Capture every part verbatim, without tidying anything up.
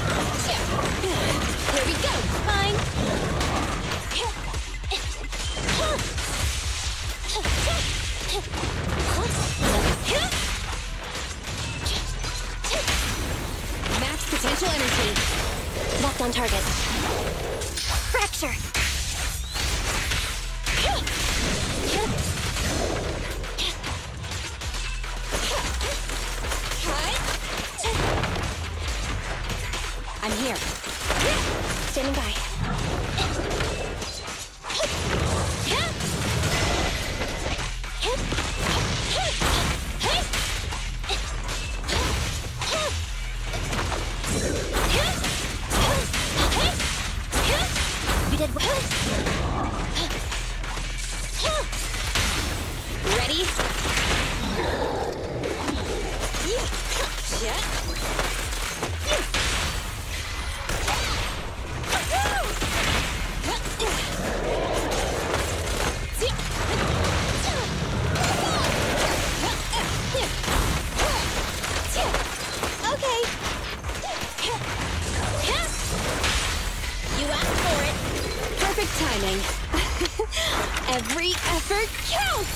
Here we go. Fine. Max potential energy. Locked on target. Fracture. I'm here. Standing by. You did well. Ready? Yeah. Okay. You asked for it. Perfect timing. Every effort counts.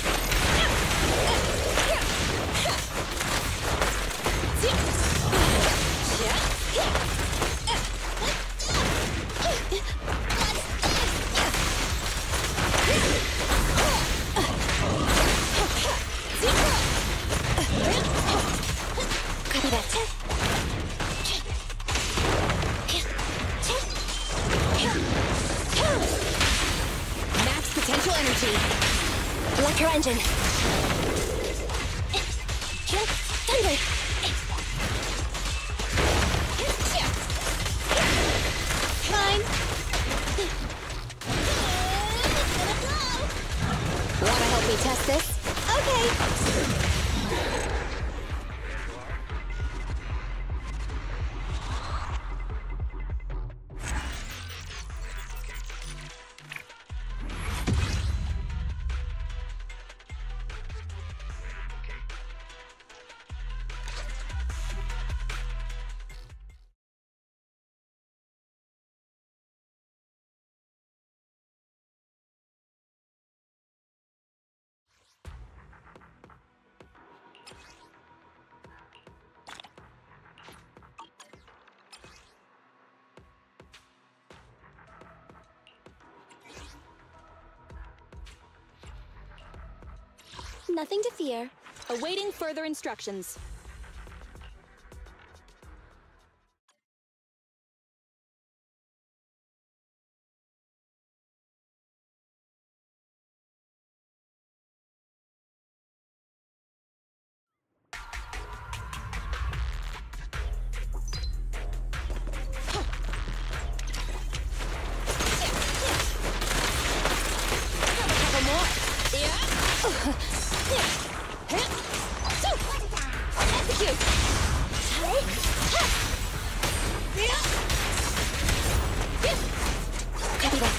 Copy that. Max potential energy. Electro engine. Thunder. Fine. Wanna help me test this? Okay. Nothing to fear. Awaiting further instructions. Execute! Copy that.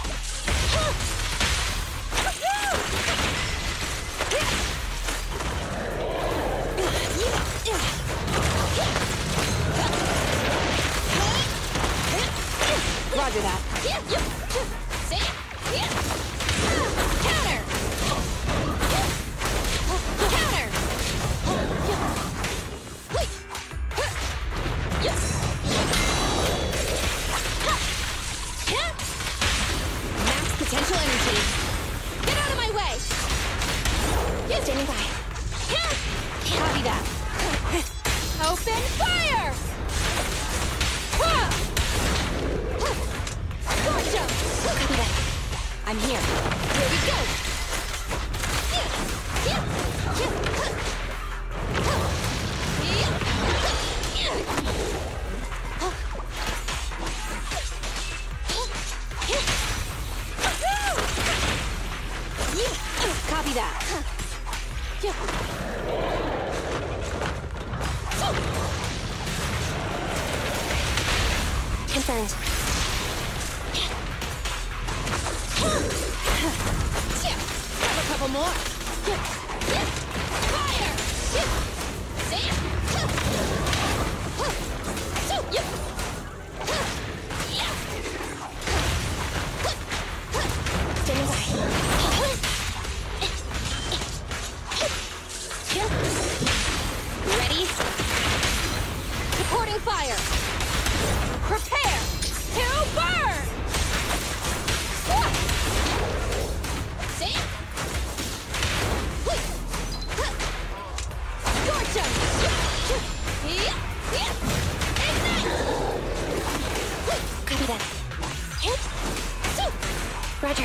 Roger that. Counter! Counter! Max potential energy. Get out of my way! Standing by. Copy that. Open fire! Gotcha! Copy that. I'm here. Here we go! Copy that. Confirmed. Have a couple more. Fire! Copy that. Hit. Roger.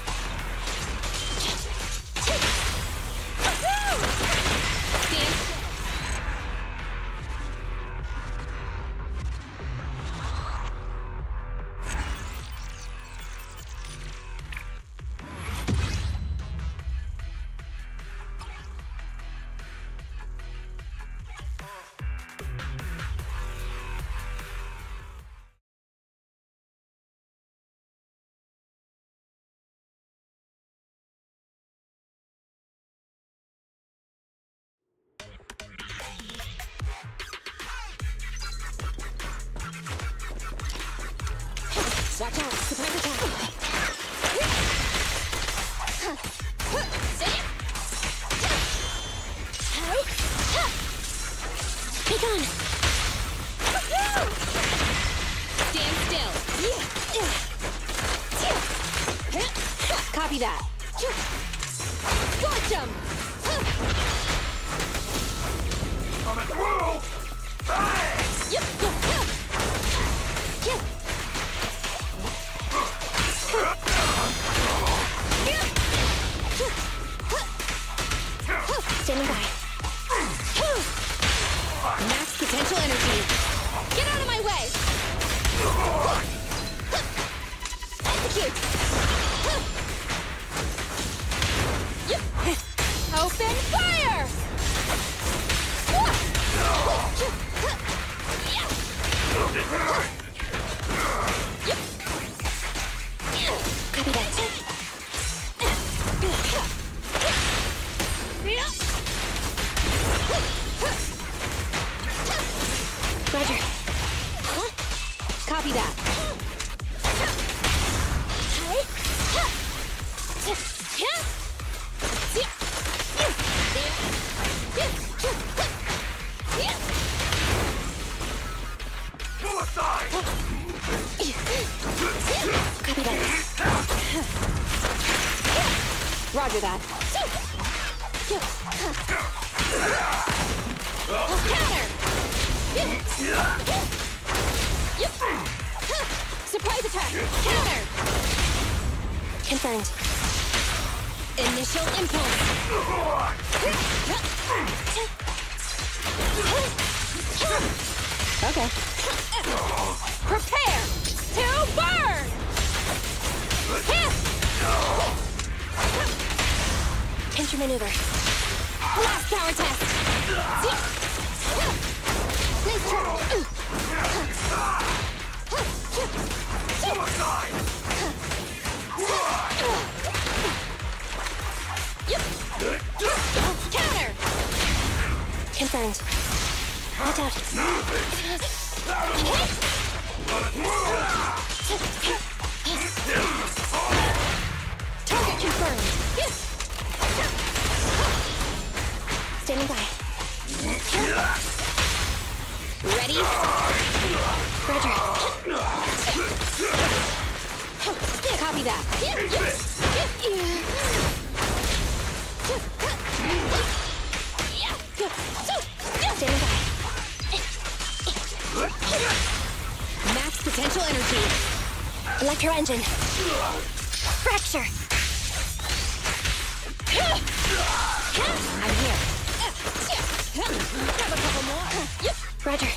Watch out, surprise attack. Be gone. Stand still. Copy that. Scorch 'em. Coming through! Bang! Yep. Yep. Standing by. Max potential energy. Get out of my way. Execute. Yep. Open fire. Copy that. Roger. Copy that. Suicide! Copy that. Roger that. Counter! Yep. Surprise attack! Counter! Confirmed. Initial impulse! Okay. Prepare to burn! Pinch your maneuver. Last power test! Nice try. Suicide! Yep. Counter! Confirmed. Watch out. Target confirmed! Standing by. Ready? Roger. Copy that. Standing by. Max potential energy. Electro engine. Fracture. I'm here. Grab a couple more. Roger.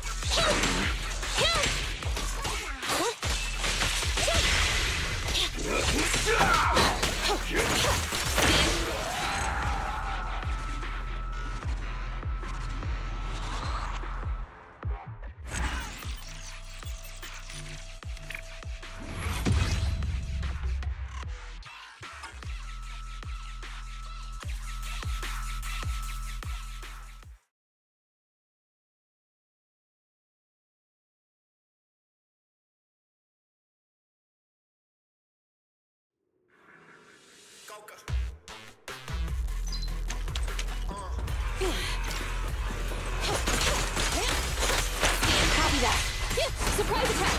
Copy that. Surprise attack.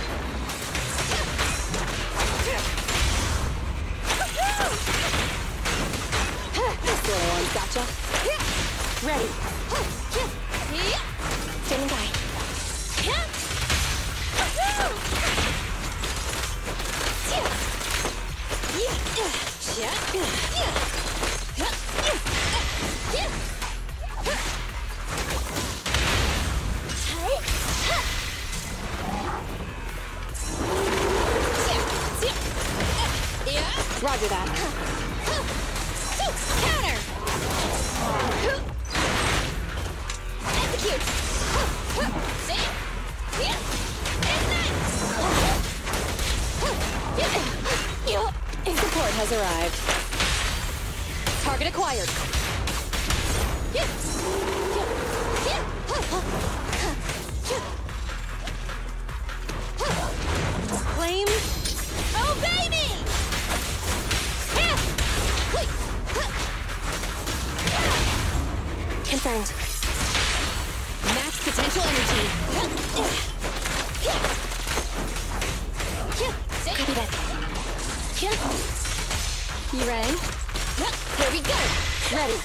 This little one's gotcha. Ready. Standing by. Roger that. Counter! Execute! See? Ignite! Support has arrived. Target acquired. Flame! Obey me! Confirmed. Max potential energy. Copy that. You ready? Here we go. Ready.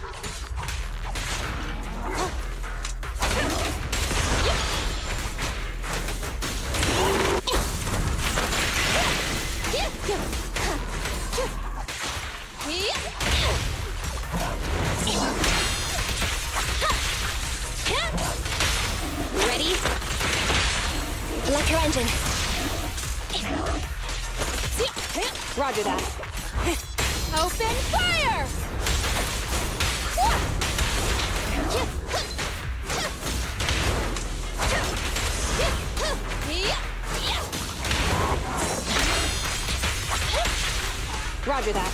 Ready? Electro engine. Roger that. Open fire! Roger that.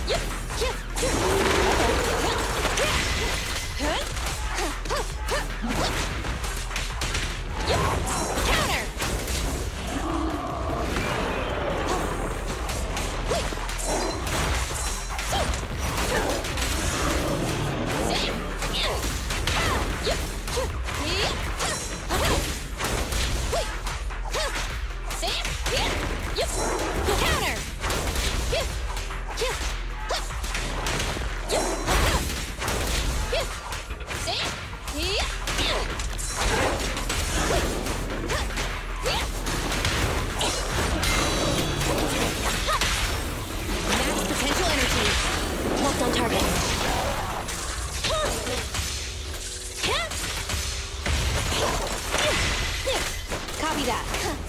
Counter! Max potential energy. Locked on target. Copy that.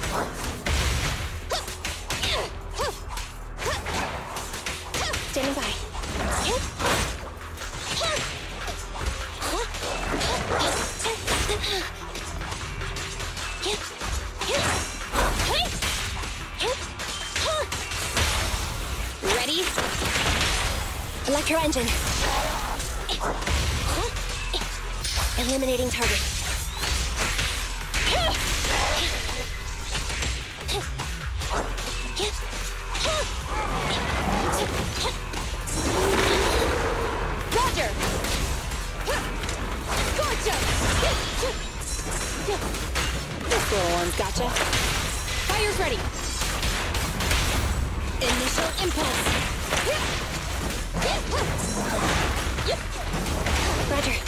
Standing by. Ready? Electro engine. Eliminating target. Roger! Gotcha! This little one's gotcha. Fire's ready. Initial impulse. Roger.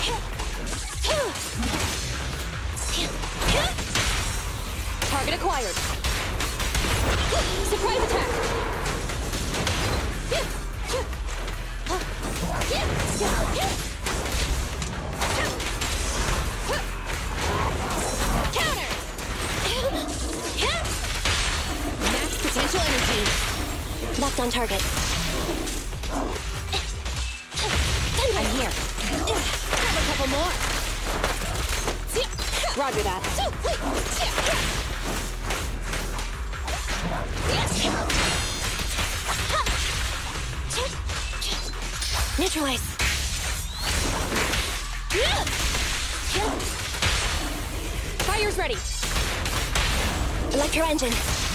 Target acquired. Surprise attack. Counter. Max potential energy. Locked on target. I'm here. Grab a couple more. Roger that. Neutralize. Fire's ready. Electro engine.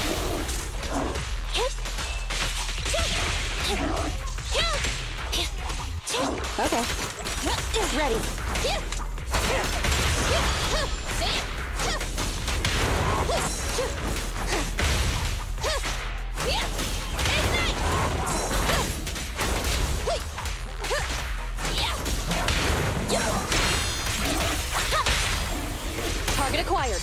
Okay. Ready. Target acquired.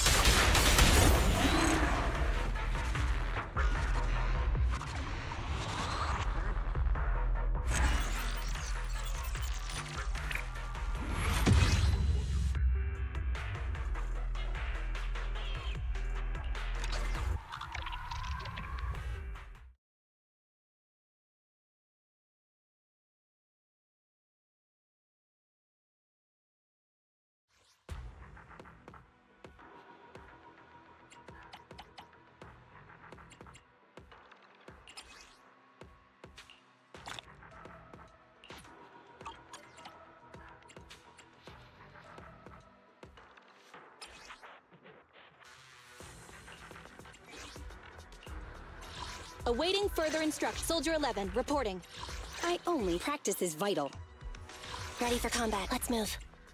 Awaiting further instruct. Soldier eleven, reporting. I only practice is vital. Ready for combat. Let's move.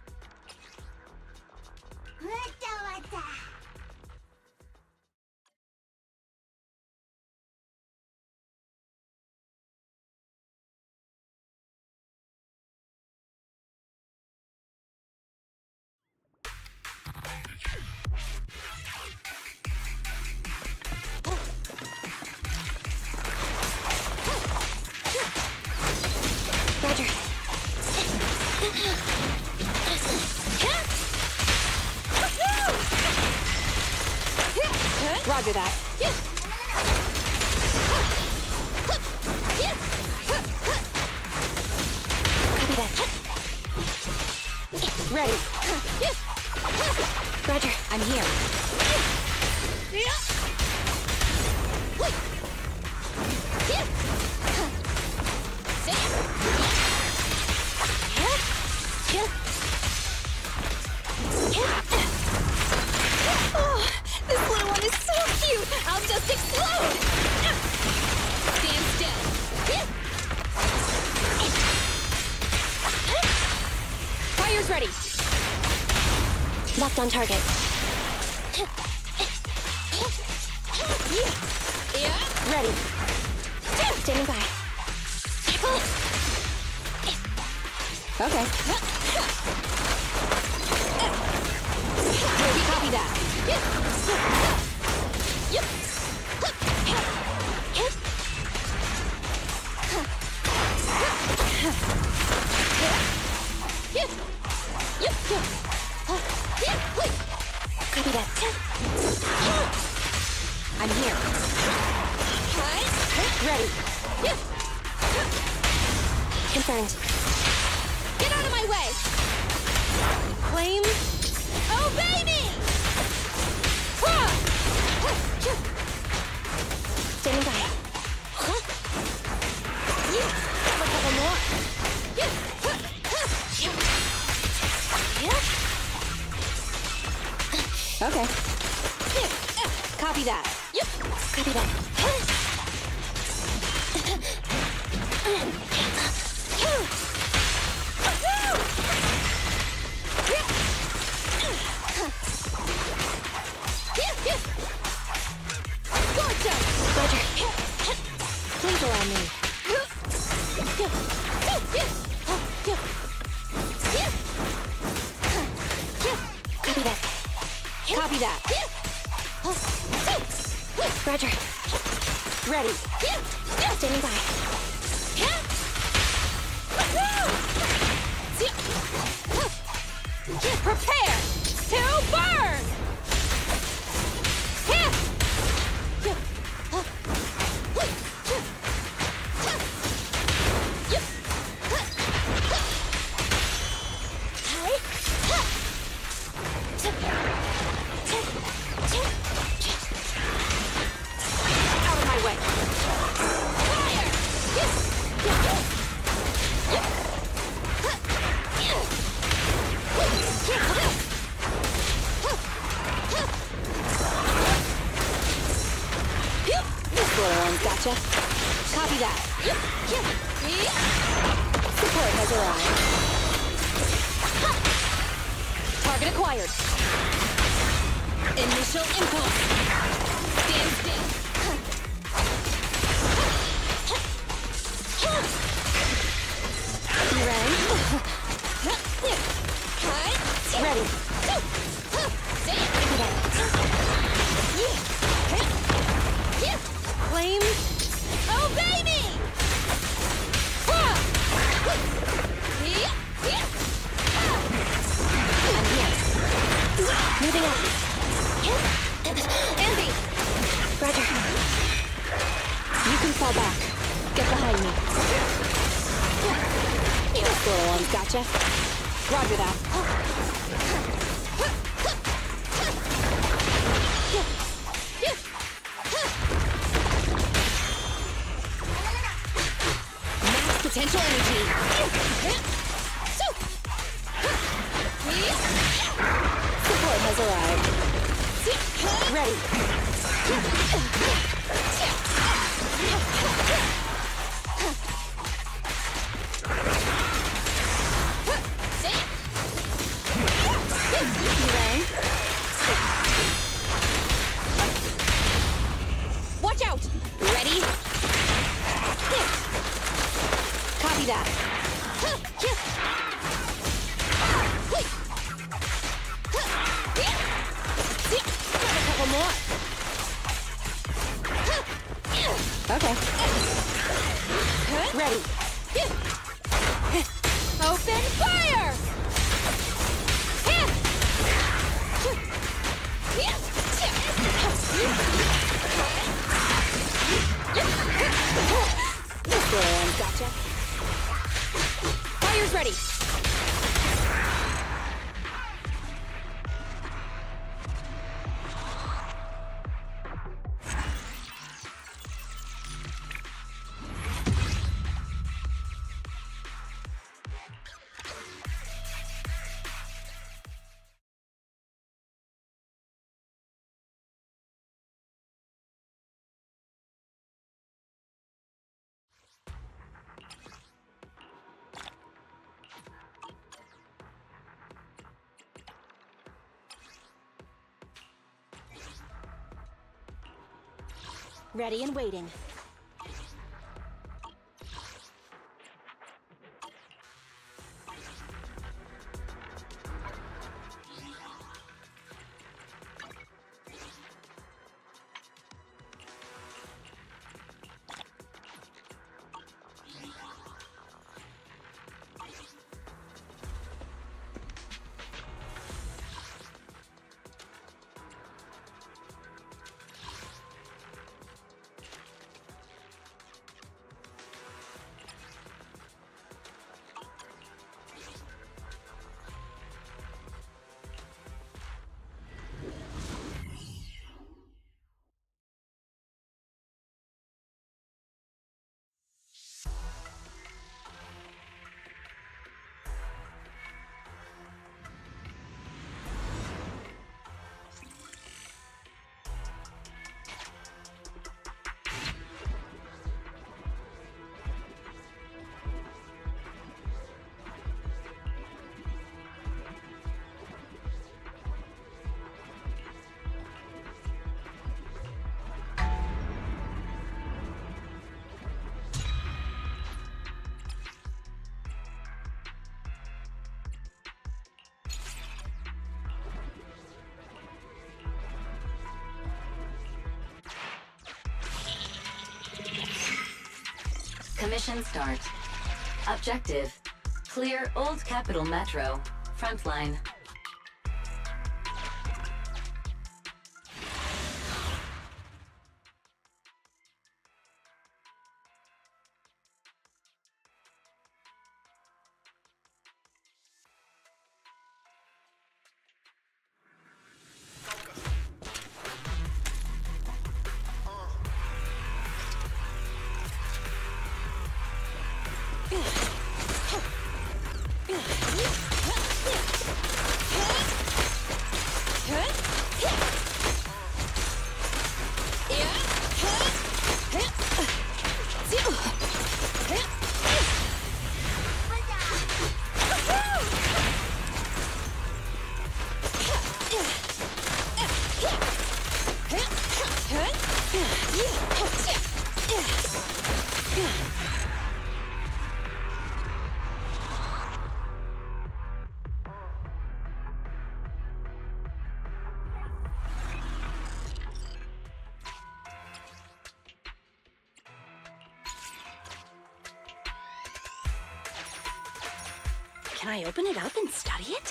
Roger. Roger that. Copy that. Ready. Roger, I'm here. Oh, this little one is so cute. I'll just explode. Stand still. Fire's ready. Locked on target. Yeah. Ready. Standing by. Okay. Copy that. Copy that. I'm here. Ready. Confirmed. Get out of my way! Claim. Obey me! Standing by. A couple more. Okay. Copy that. Copy that. Roger. Please allow me. Copy that. Copy that. Roger. Ready. Standing by. Prepare to burn. Out of my way. This little one's gotcha. Copy that. Support has arrived. Target acquired. Initial impulse. Stand still. You ready? Ready. Claim. Obey me! I'm here. Moving on. Andy! Roger. You can fall back. Get behind me. This little one's gotcha. Roger that. Max potential energy. Support has arrived. Ready. Watch out! Ready? Copy that. A couple more. Okay. Ready. Open fire! This one's gotcha. Fire's ready. Ready and waiting. Commission start. Objective: clear Old Capital Metro. Frontline. Can I open it up and study it?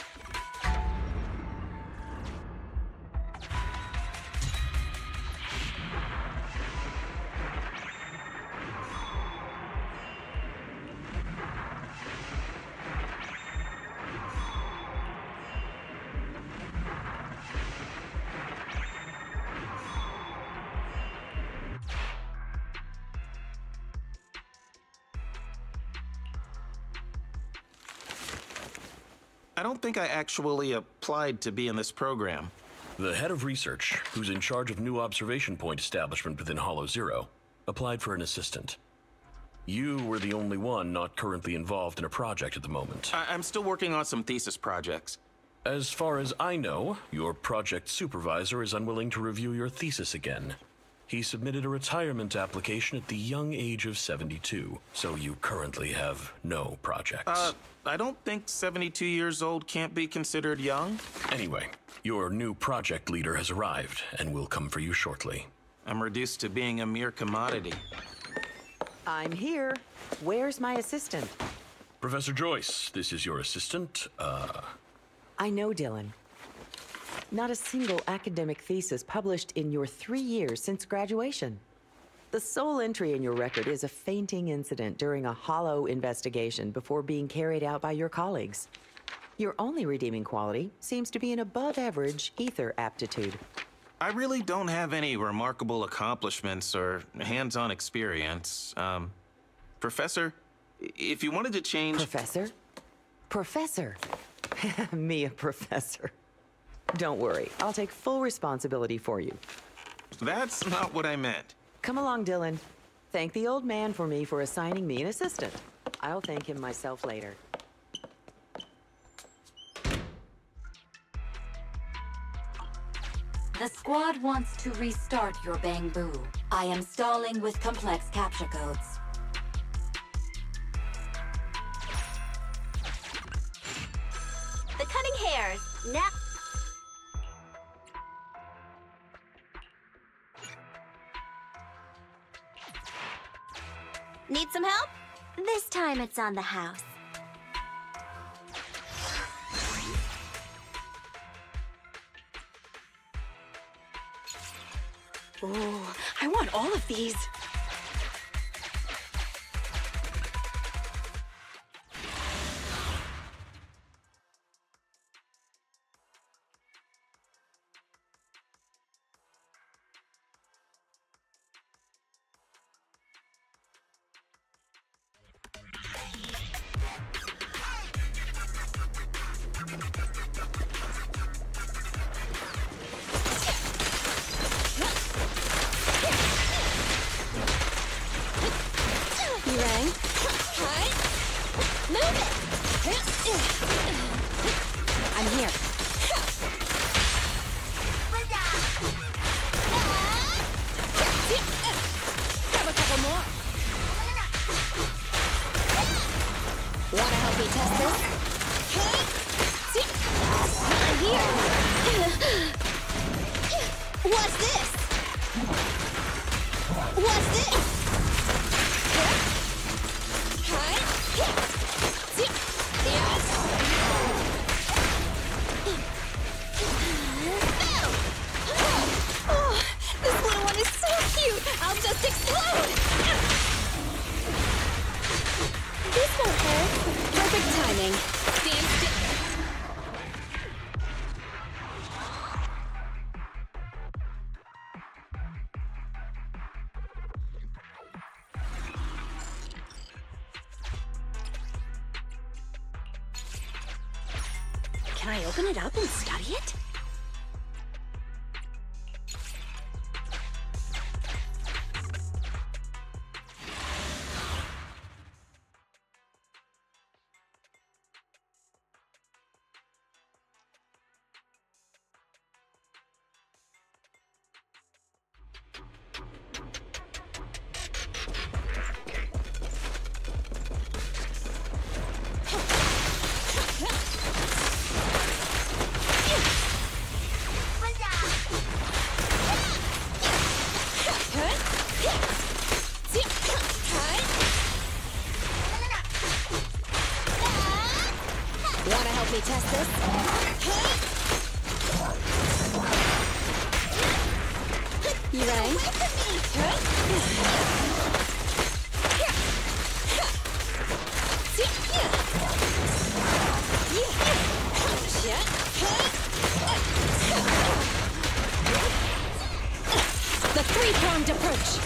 I don't think I actually applied to be in this program. The head of research, who's in charge of new observation point establishment within Hollow Zero, applied for an assistant. You were the only one not currently involved in a project at the moment. I I'm still working on some thesis projects. As far as I know, your project supervisor is unwilling to review your thesis again. He submitted a retirement application at the young age of seventy-two, so you currently have no projects. Uh, I don't think seventy-two years old can't be considered young. Anyway, your new project leader has arrived and will come for you shortly. I'm reduced to being a mere commodity. I'm here. Where's my assistant? Professor Joyce, this is your assistant. Uh... I know, Dylan. Not a single academic thesis published in your three years since graduation. The sole entry in your record is a fainting incident during a hollow investigation before being carried out by your colleagues. Your only redeeming quality seems to be an above-average ether aptitude. I really don't have any remarkable accomplishments or hands-on experience. Um, Professor, if you wanted to change... Professor? Professor? Me a professor. Don't worry, I'll take full responsibility for you. That's not what I meant. Come along, Dylan. Thank the old man for me for assigning me an assistant. I'll thank him myself later. The squad wants to restart your Bangbu. I am stalling with complex capture codes. The cunning hairs. Now. Need some help? This time it's on the house. Oh, I want all of these. I'm here. Grab a couple more. Wanna help me test this? I'm here. What's this? What's this? I'll just explode! This won't hurt. Perfect timing. Stand still. Can I open it up and study it? Wanna help me test this? You ready? The three-pronged approach.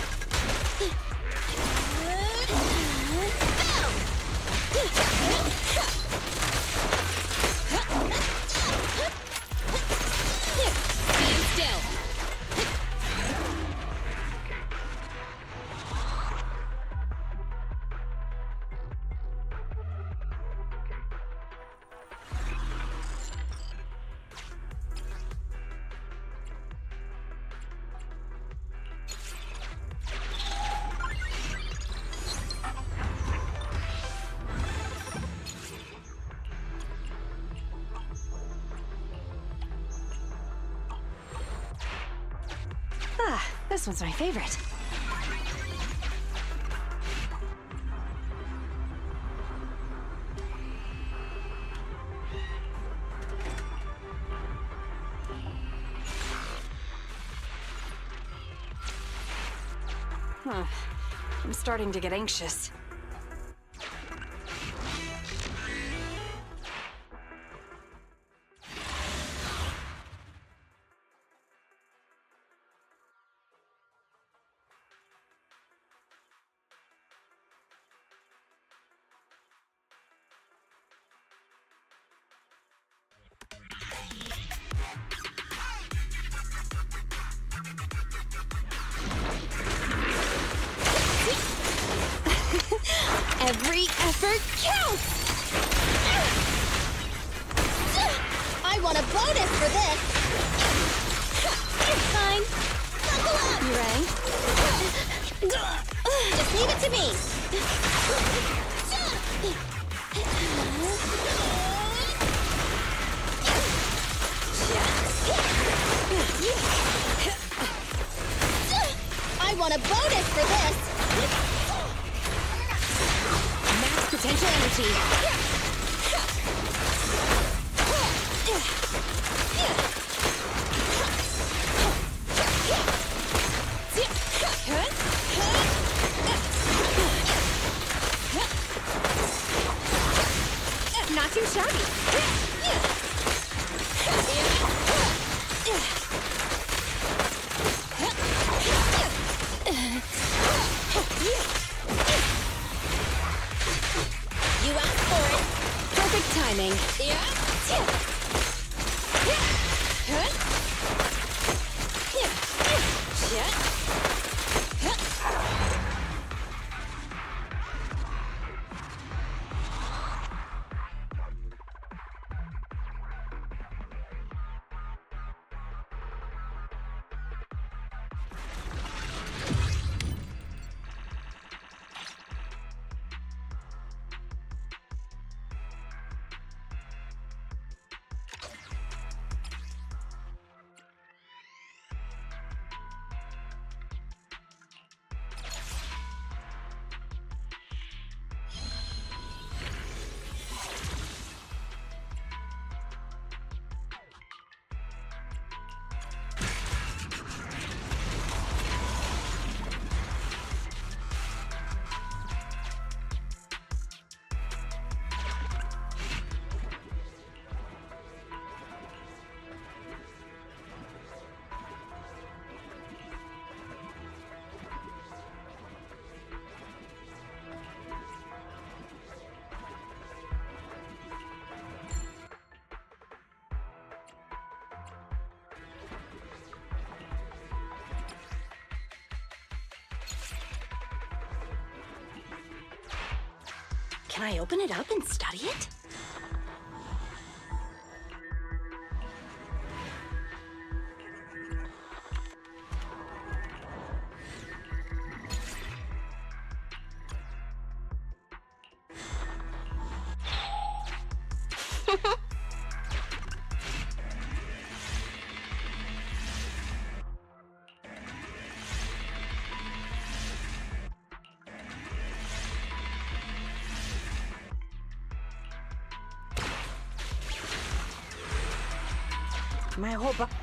Stand still. This one's my favorite. Huh. I'm starting to get anxious. Every effort counts! I want a bonus for this! It's fine. Buckle up! You rang? Just leave it to me! I want a bonus for this! Potential energy. Not too shabby. You asked for it. Perfect timing. Yeah. Can I open it up and study it? My whole bo-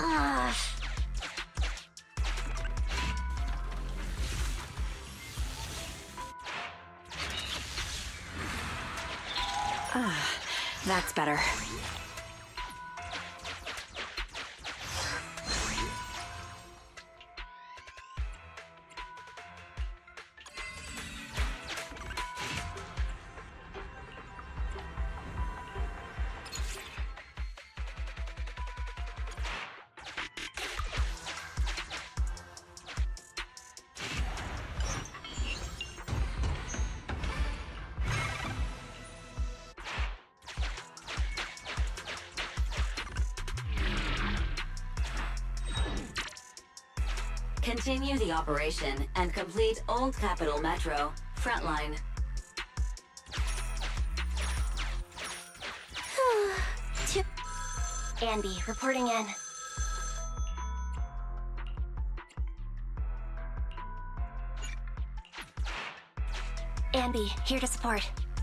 Ah. That's better. Continue the operation and complete Old Capital Metro, Frontline. Andy, reporting in. Andy, here to support.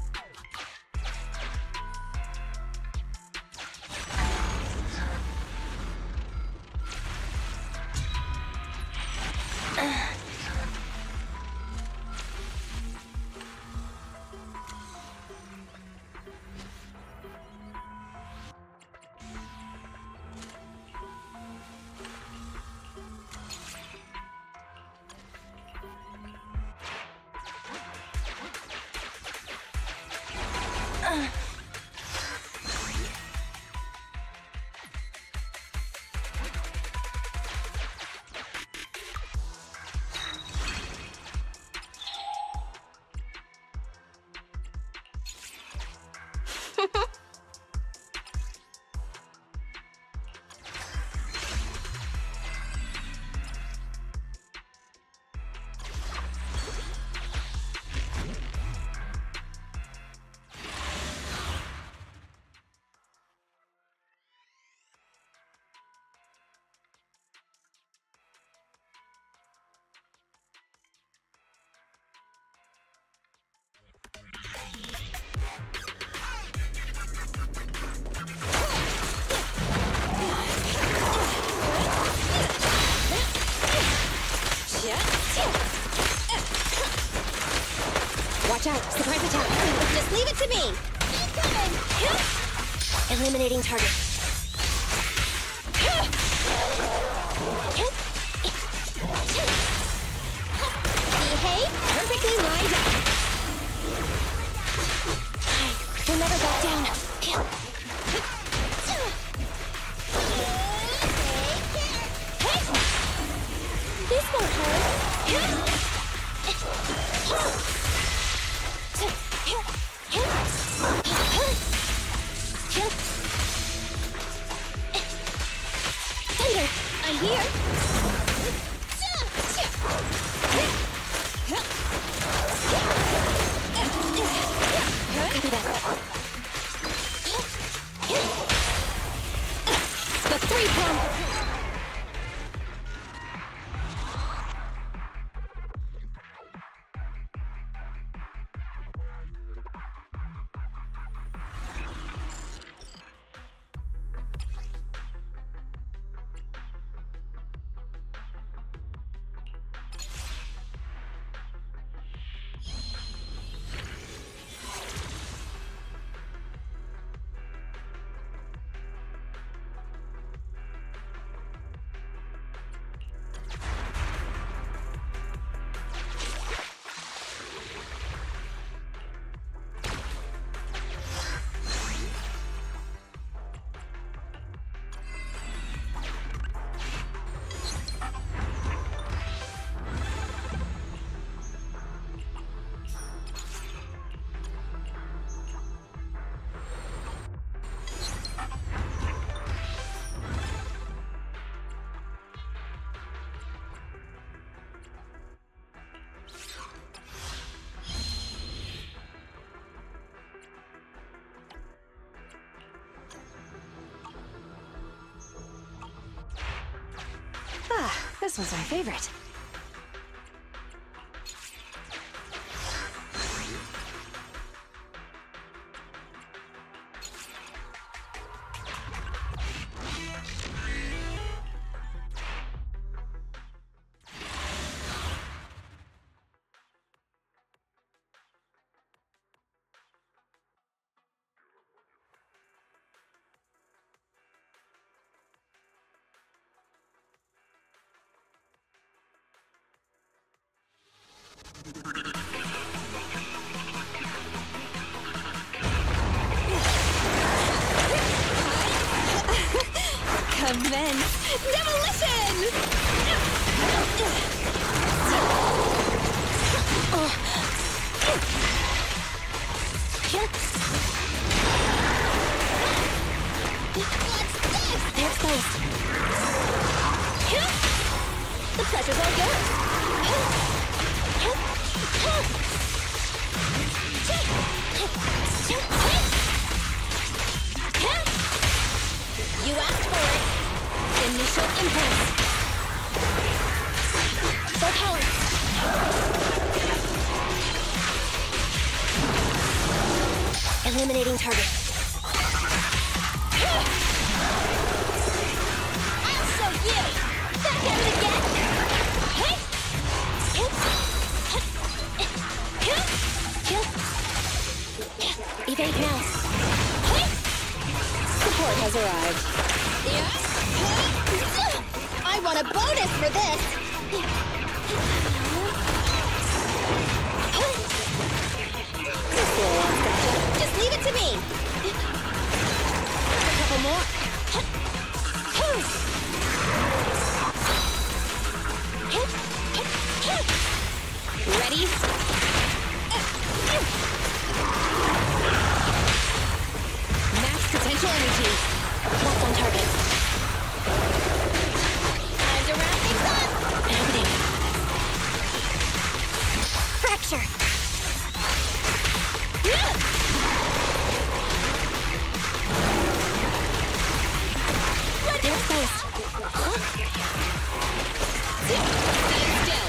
Watch out! Surprise attack! Just leave it to me! Eliminating target. Behave perfectly lined up. We'll never back down. This won't hurt. Thunder, I'm here. Copy that. The three prong. Ah, this was my favorite. Defense! Demolition! They're exposed. The pleasure's all yours. You asked for it. Initial impulse. Full power. Eliminating target. I'll show you. Back at it again. Hey. Evade now. Hey. Support has arrived. Yeah. I want a bonus for this. Just leave it to me. A couple more. Ready? Max potential energy. What's on target? Time to wrap things up. Happening. Fracture. They're exposed. Huh? Stand still.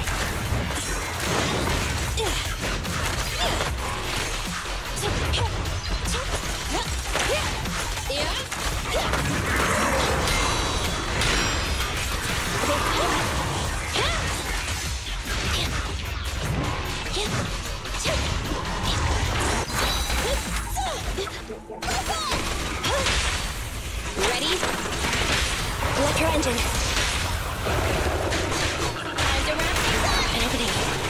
Ready? Electro engine. Time to wrap things up. Happening.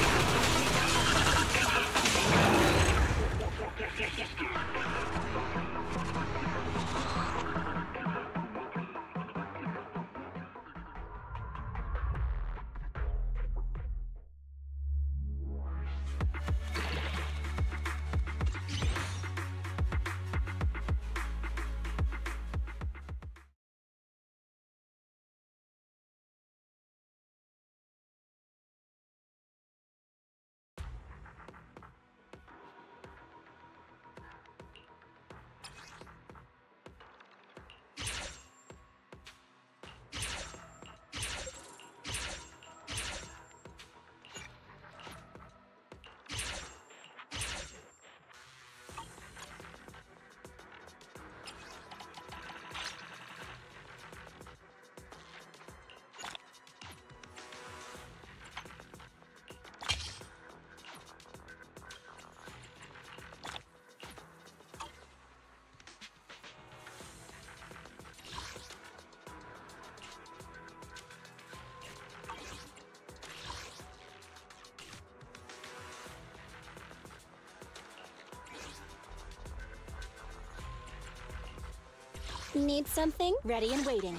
Need something? Ready and waiting.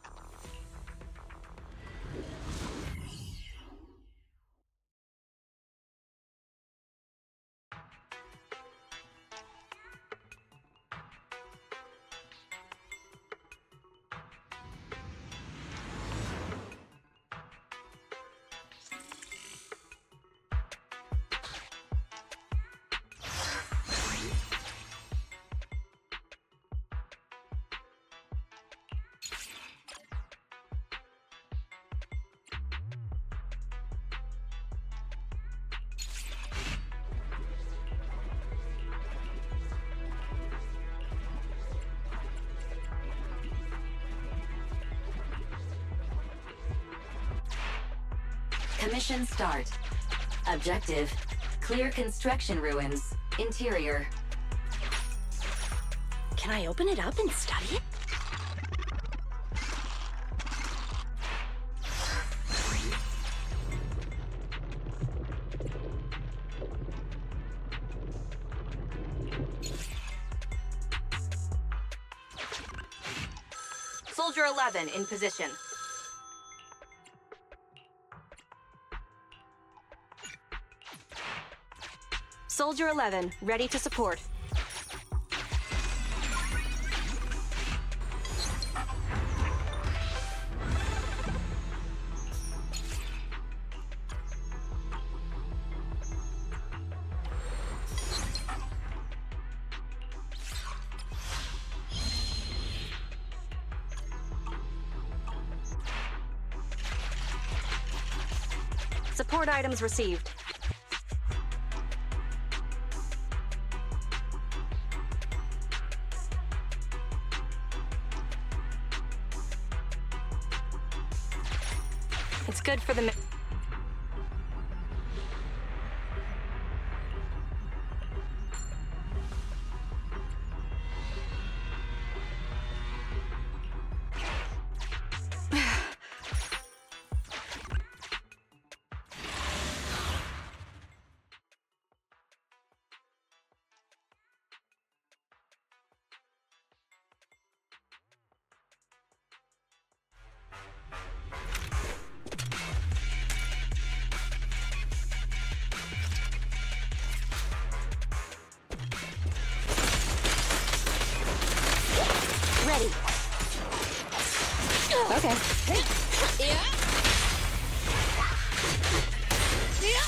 Commission start. Objective: clear construction ruins. Interior. Can I open it up and study it? Soldier eleven in position. Soldier eleven, ready to support. Support items received. It's good for the mi- ready. Okay. Yeah. Yeah.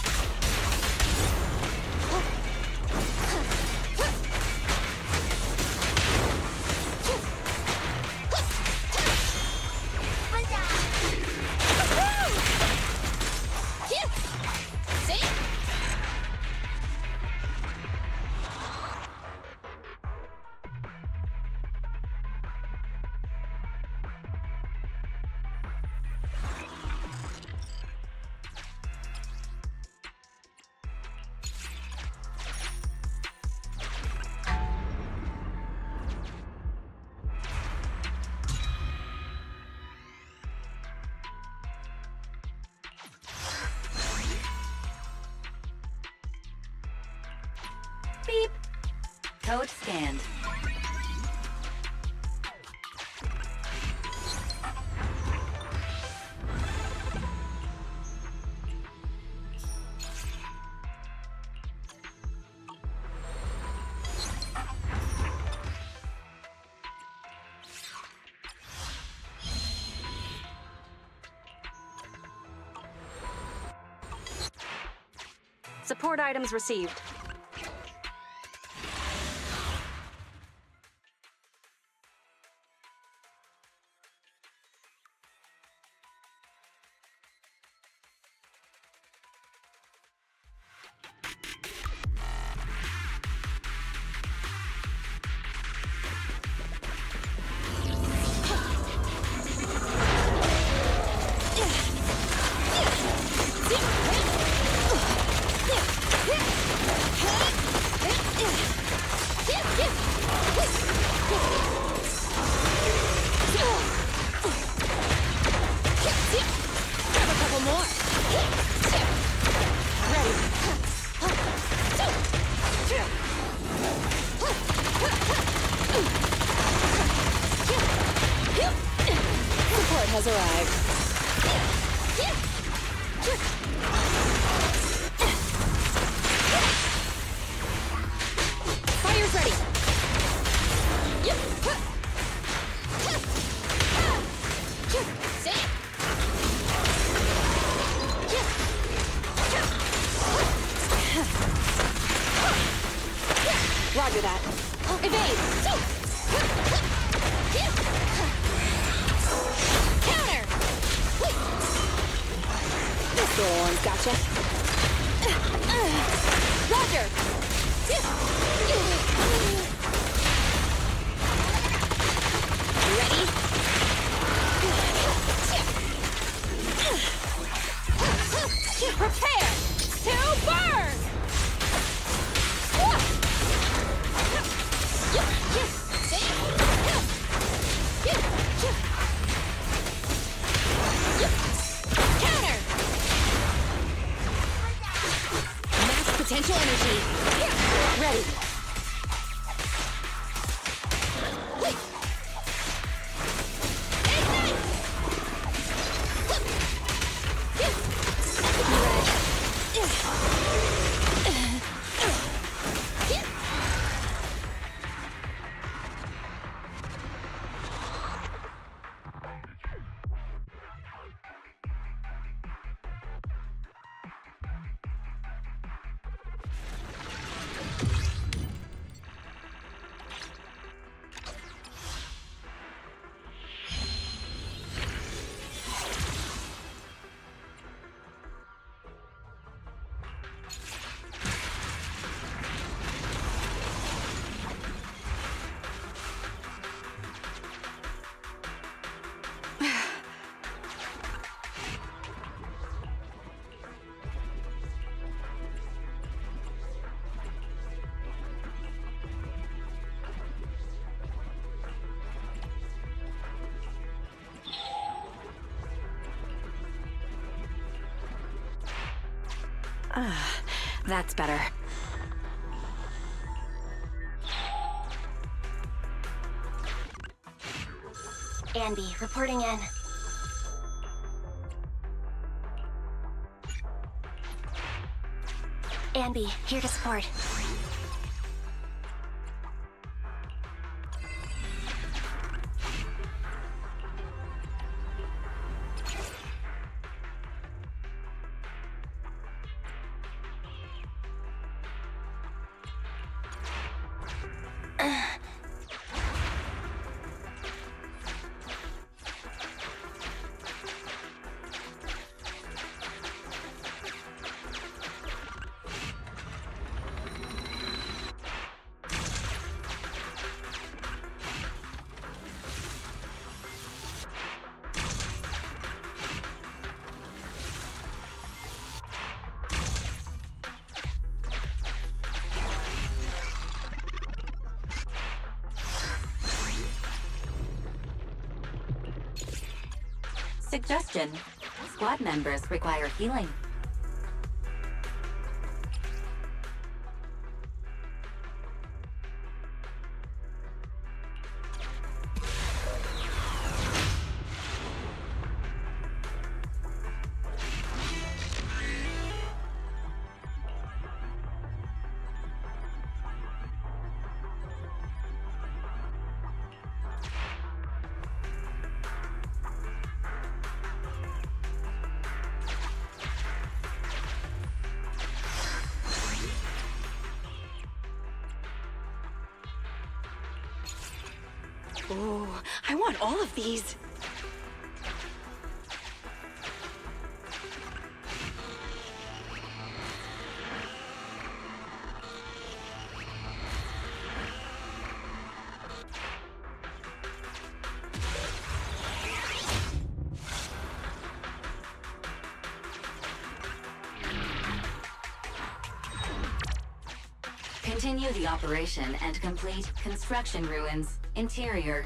Beep. Code scanned. Support items received. Support has arrived. Fire's ready. Roger that. Evade. Counter. This little one's gotcha. Roger. Ready? Prepare to burn! Counter! Max potential energy. Ready. That's better. Andy, reporting in. Andy, here to support. Suggestion. Squad members require healing. Ooh, I want all of these. Continue the operation and complete construction ruins. Interior.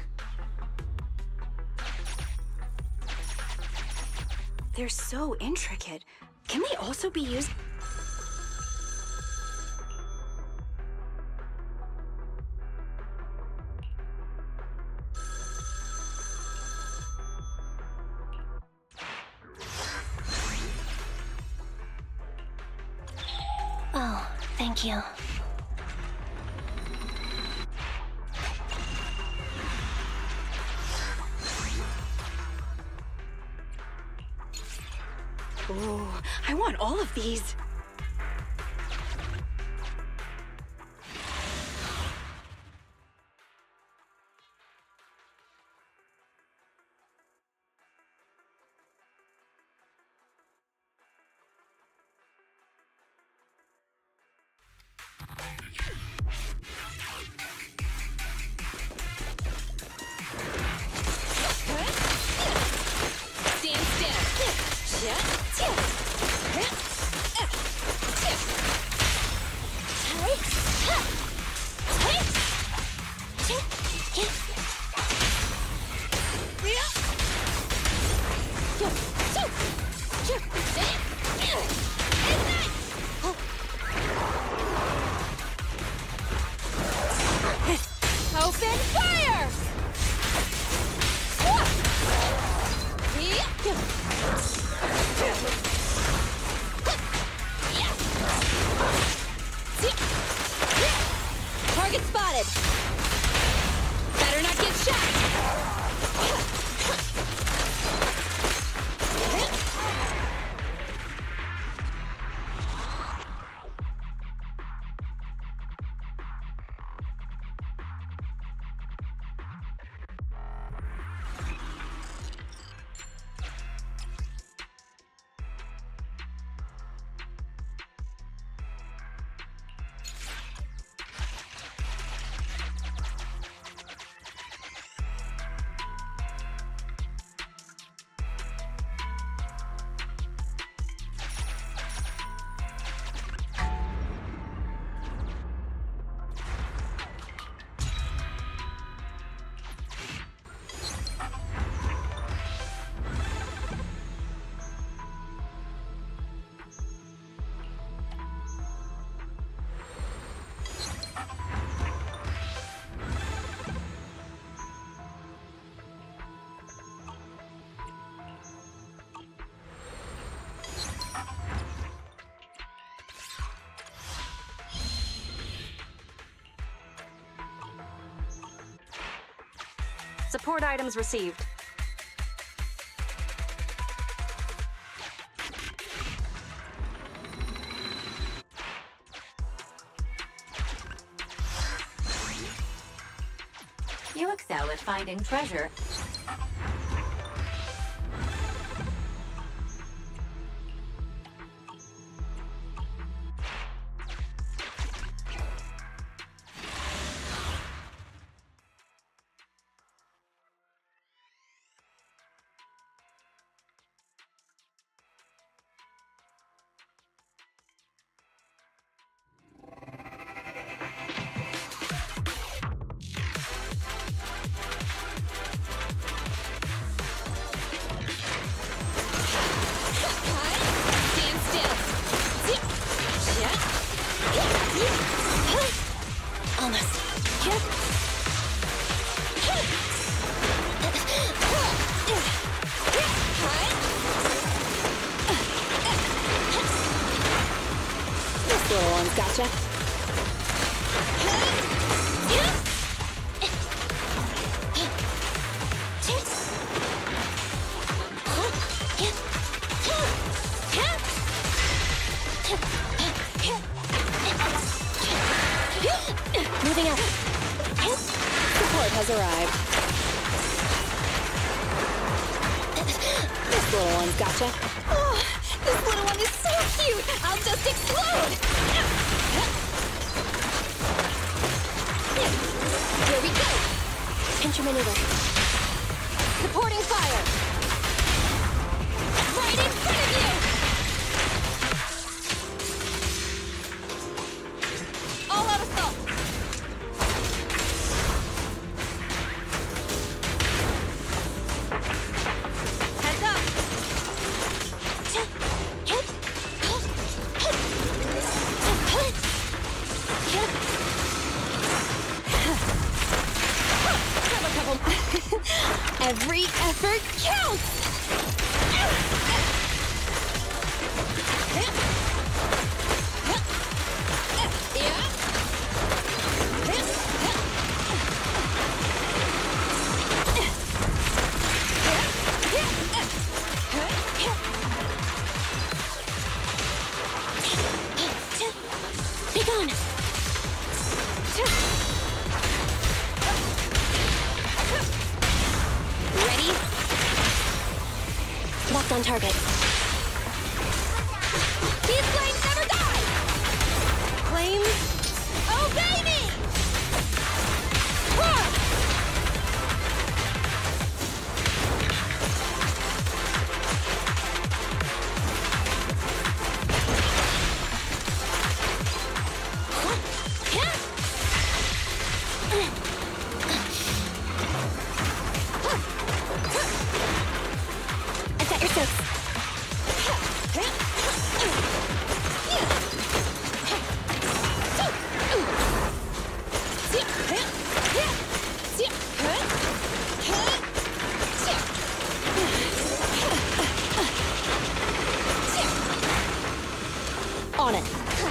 They're so intricate. Can they also be used? Oh, thank you. Ooh, I want all of these. Stand still. Open fire! Target spotted! Better not get shot! Support items received. You excel at finding treasure. Stand still. Almost. This little one's gotcha. Moving up. Support has arrived. This little one's gotcha. Oh, this little one is so cute! I'll just explode! Here we go! Pinch your maneuver. Supporting fire! Right in front of you! All out assault! Heads up! Have a couple. Every effort counts! Be gone! Ready? Locked on target. These flames never die! Flames, obey me! Roar! I've got your six. On it.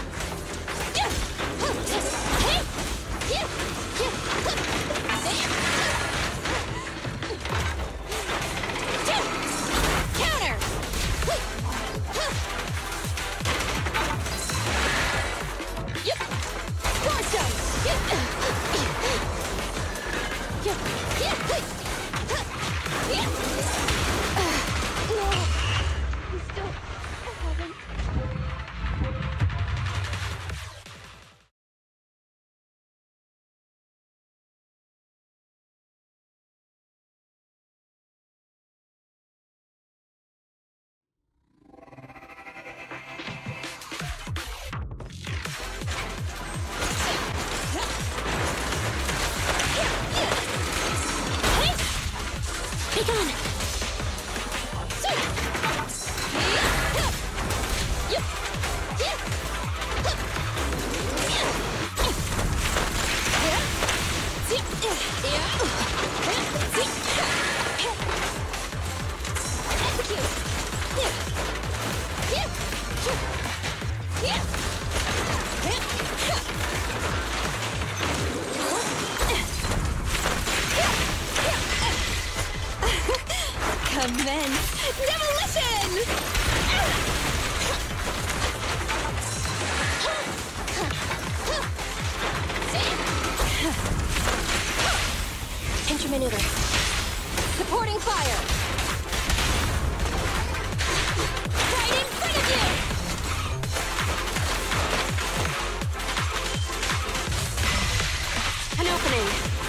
Counter! Yep. Cornerstone! Yep. Yep. Yep. Yep. We still haven't. Be gone! Execute! Immense demolition! Intermaneuver. Supporting fire. Right in front of you! An opening.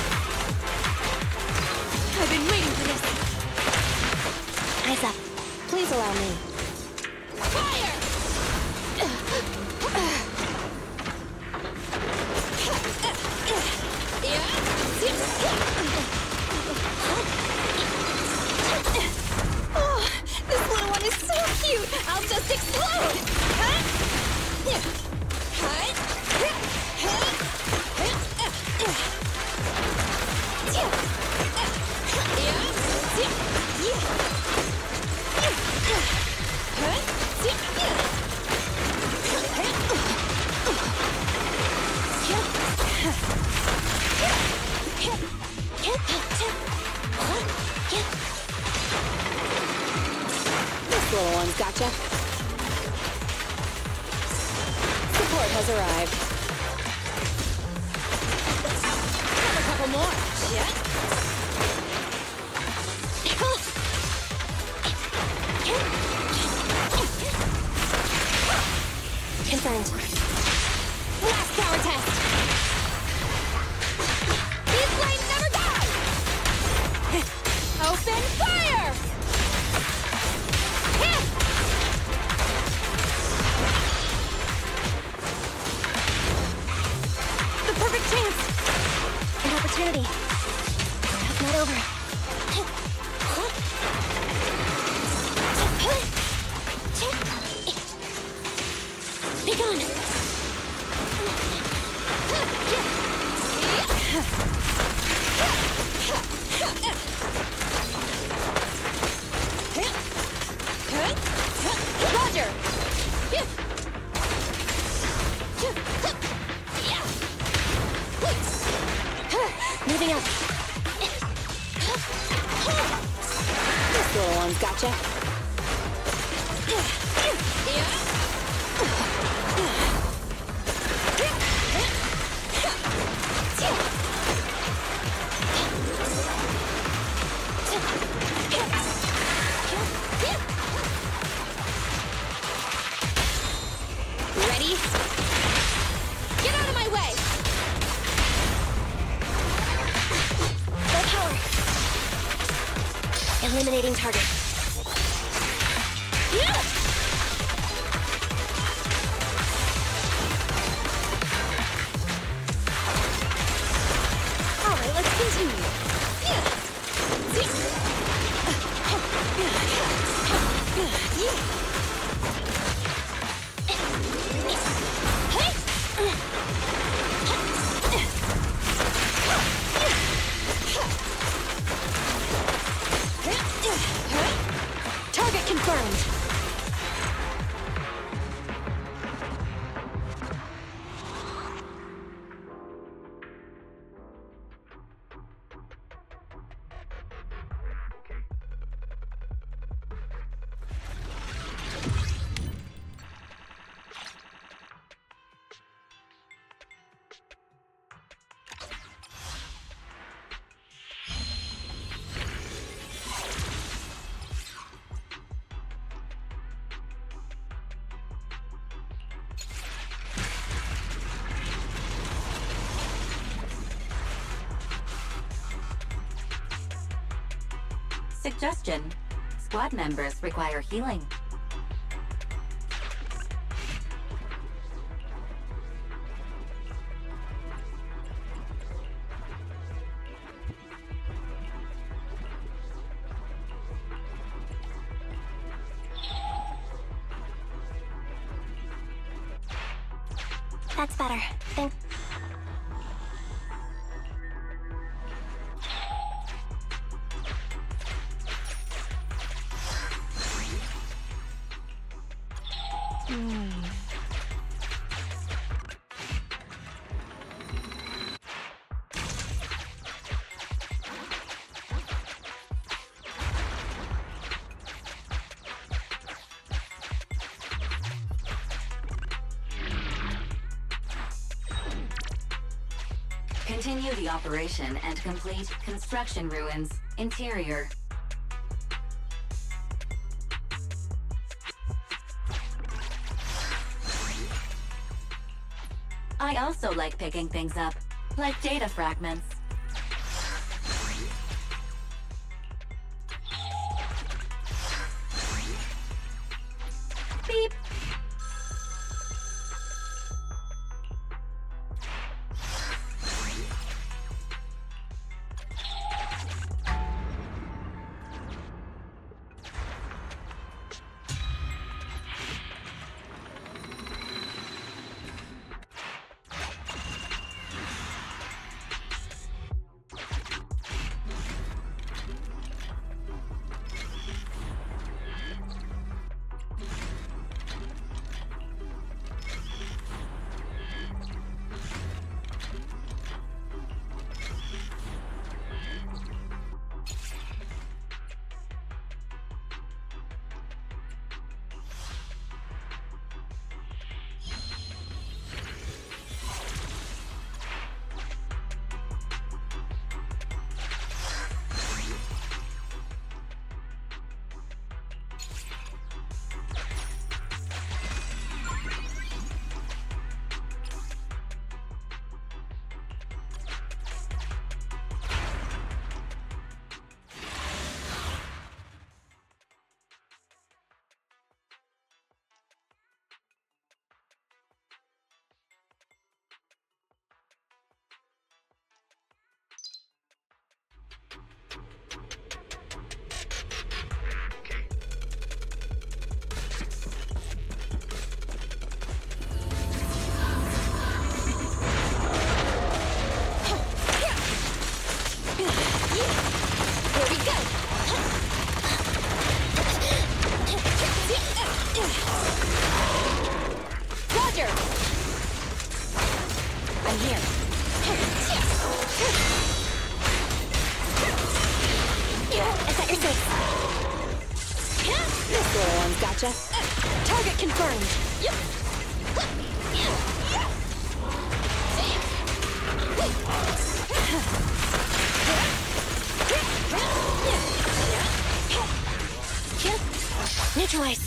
I've been waiting for this. Eyes up. Please allow me. Fire! Oh, this little one is so cute! I'll just explode! This little one's gotcha. Support has arrived. Have a couple more. Yeah. Confirmed. Last power test. These flames never die. Open fire! The perfect chance. An opportunity. That's not over. Be gone. Roger. Moving up. This little one's gotcha. Ready? Get out of my way! Full power. Eliminating target. Yeah! All right, let's continue. Yeah. Target confirmed. Suggestion. Squad members require healing. That's better. Thanks. Continue the operation and complete construction ruins. Interior. I also like picking things up, like data fragments. Beep. Gotcha. Target confirmed. Yep. Neutralize.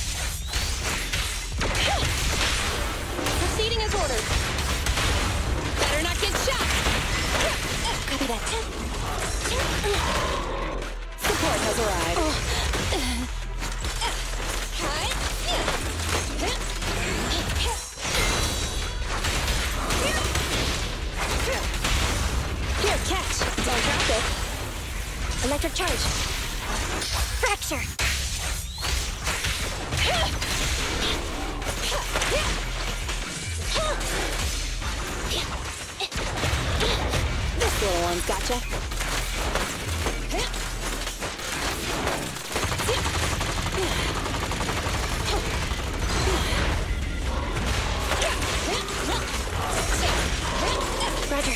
Proceeding as ordered. Better not get shot. Copy that. Support has arrived. Oh. Here, catch. Don't drop it. Electric charge. Fracture. This little one's gotcha. Roger.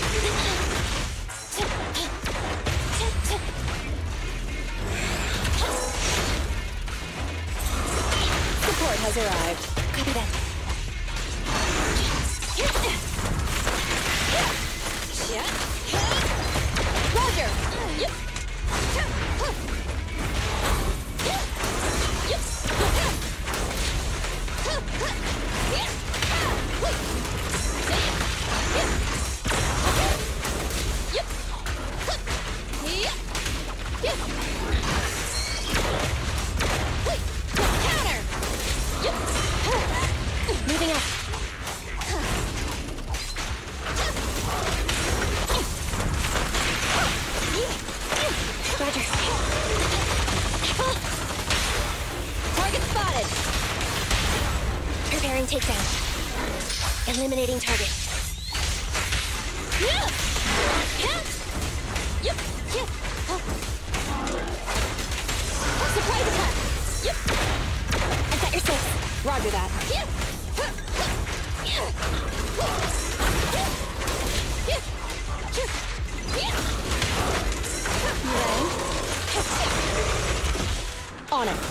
Support has arrived. Copy that. Roger. Yep. Counter. Yep. Moving up. Roger. Target spotted. Preparing takedown. Eliminating target. Yep. Surprise attack. Yep. I've got your six. Roger that. Yep. On it.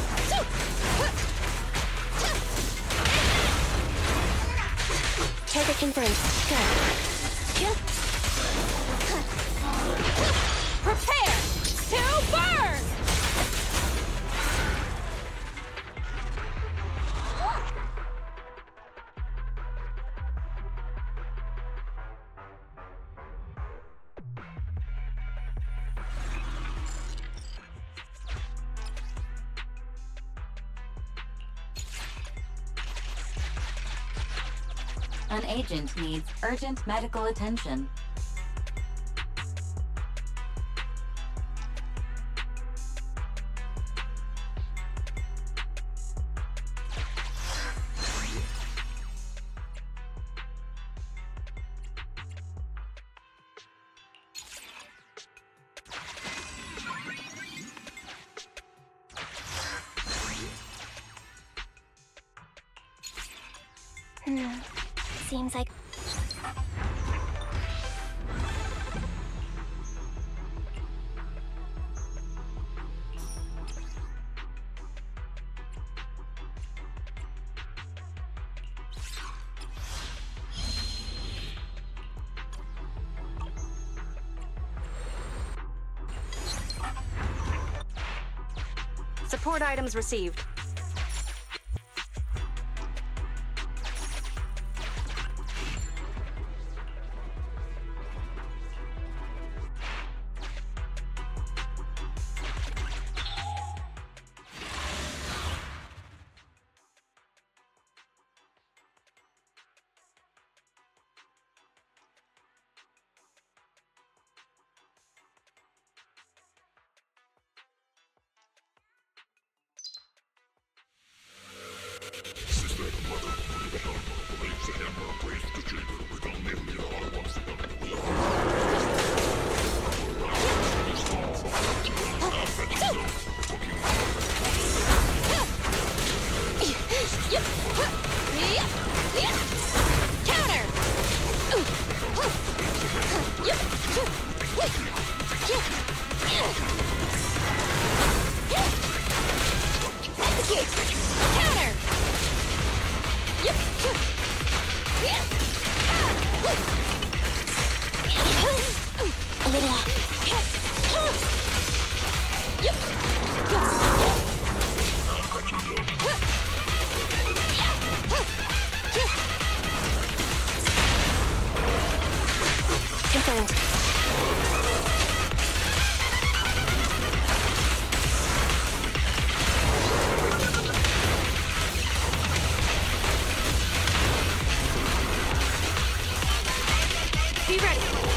Target confirmed. Good. An agent needs urgent medical attention. Hmm. Seems like... Support items received. Be ready.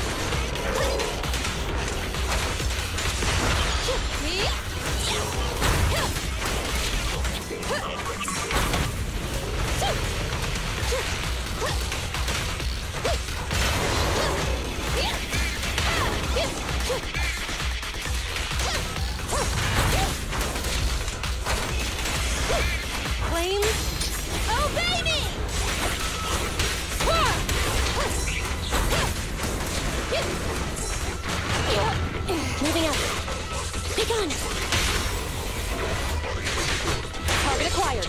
Flames, obey me! Moving up. Be gone. Target acquired.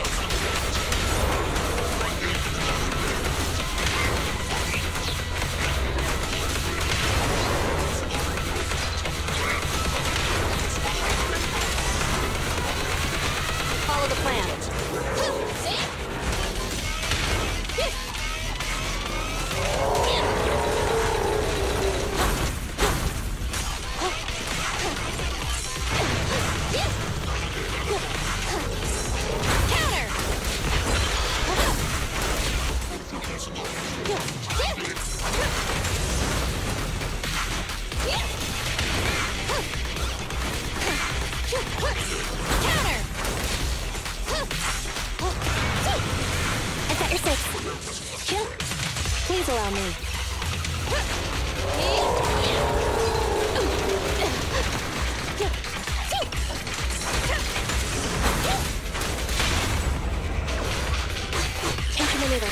Follow the plan. I've got your six. Chill. Please allow me. Counter maneuver.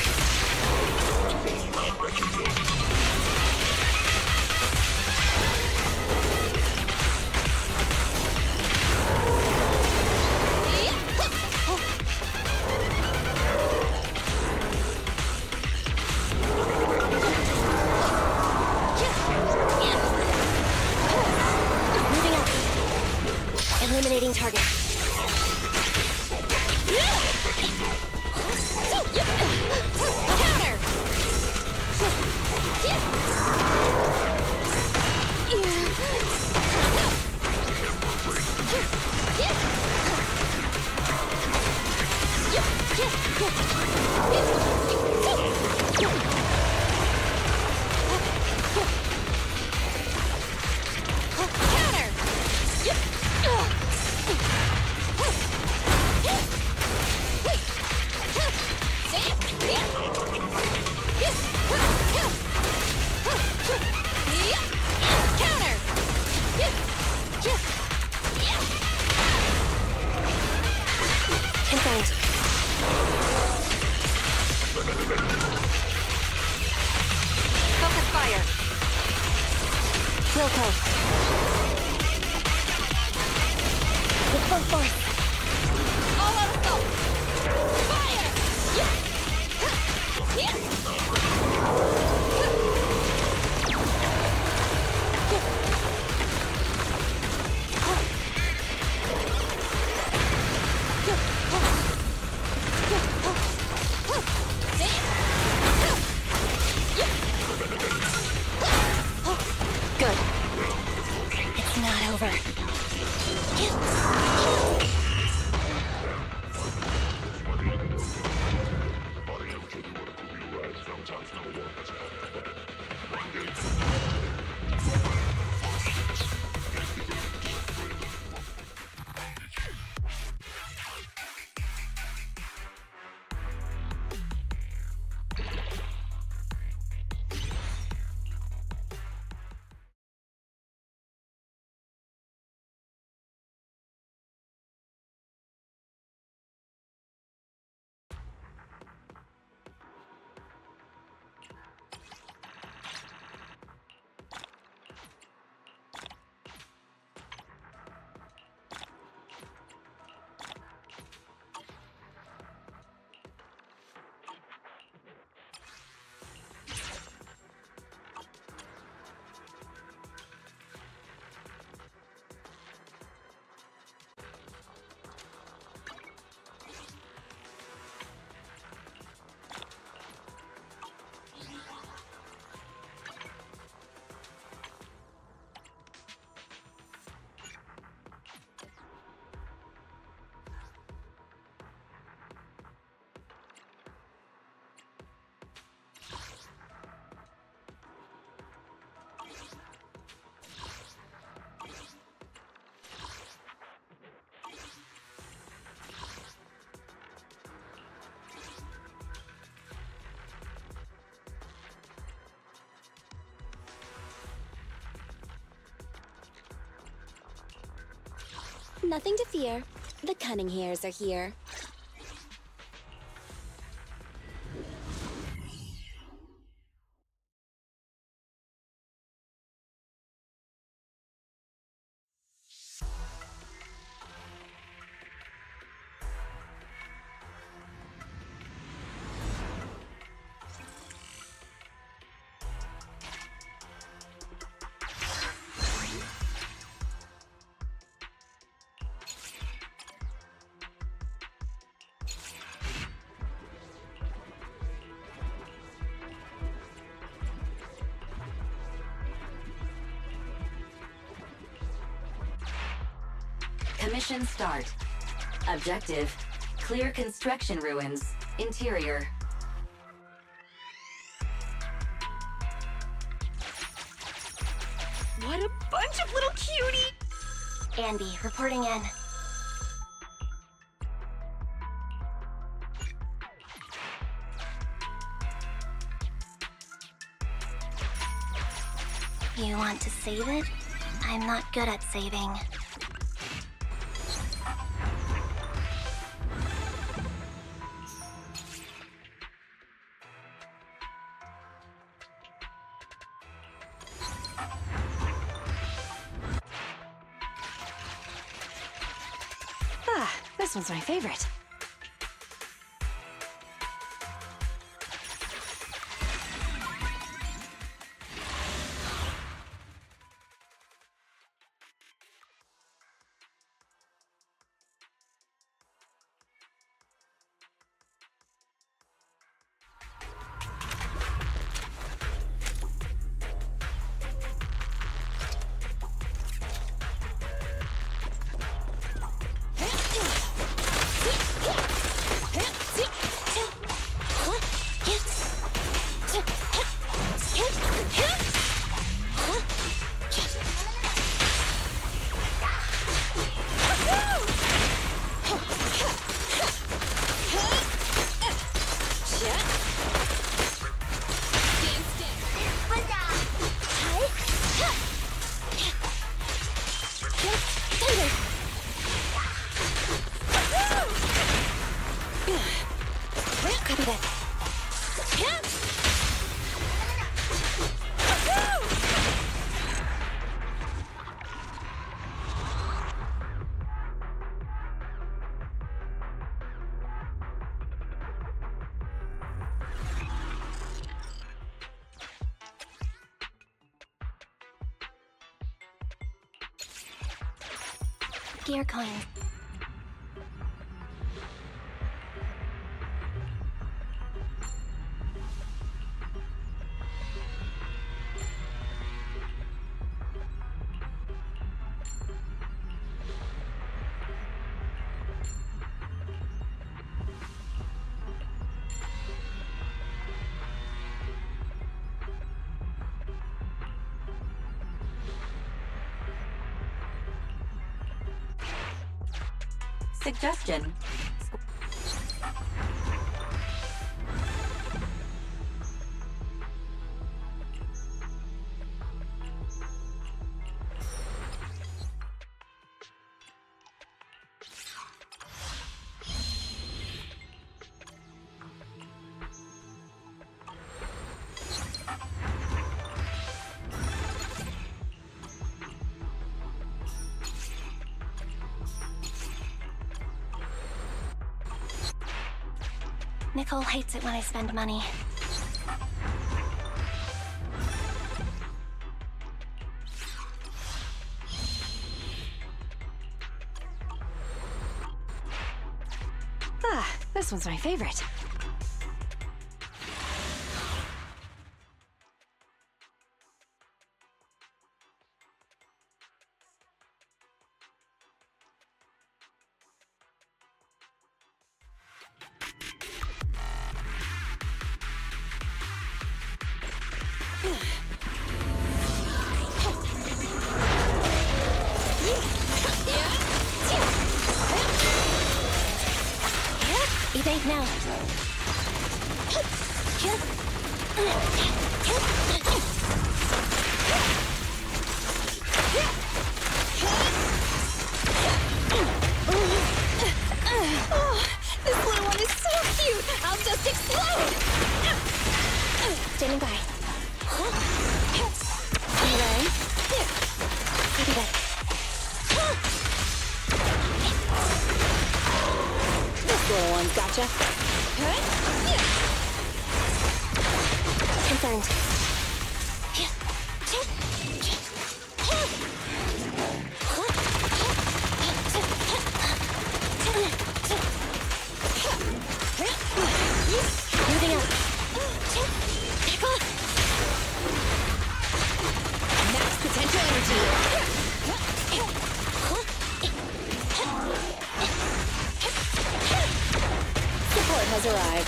Eliminating target. Counter! Wilco. With full force. All out of scope. Fire! Yeah! Yeah! Good. It's not over. Nothing to fear. The cunning hairs are here. Mission start. Objective: clear construction ruins. Interior. What a bunch of little cuties! Andy, reporting in. You want to save it? I'm not good at saving. Ah, this one's my favorite. gear coins. Suggestion. Nicole hates it when I spend money. Ah, this one's my favorite. You think now? Oh, this little one is so cute! I'll just explode! Standing by. Are you ready? Pretty good. This little one's gotcha. Confirmed. Moving up. Tackle. Max potential energy. Support has arrived.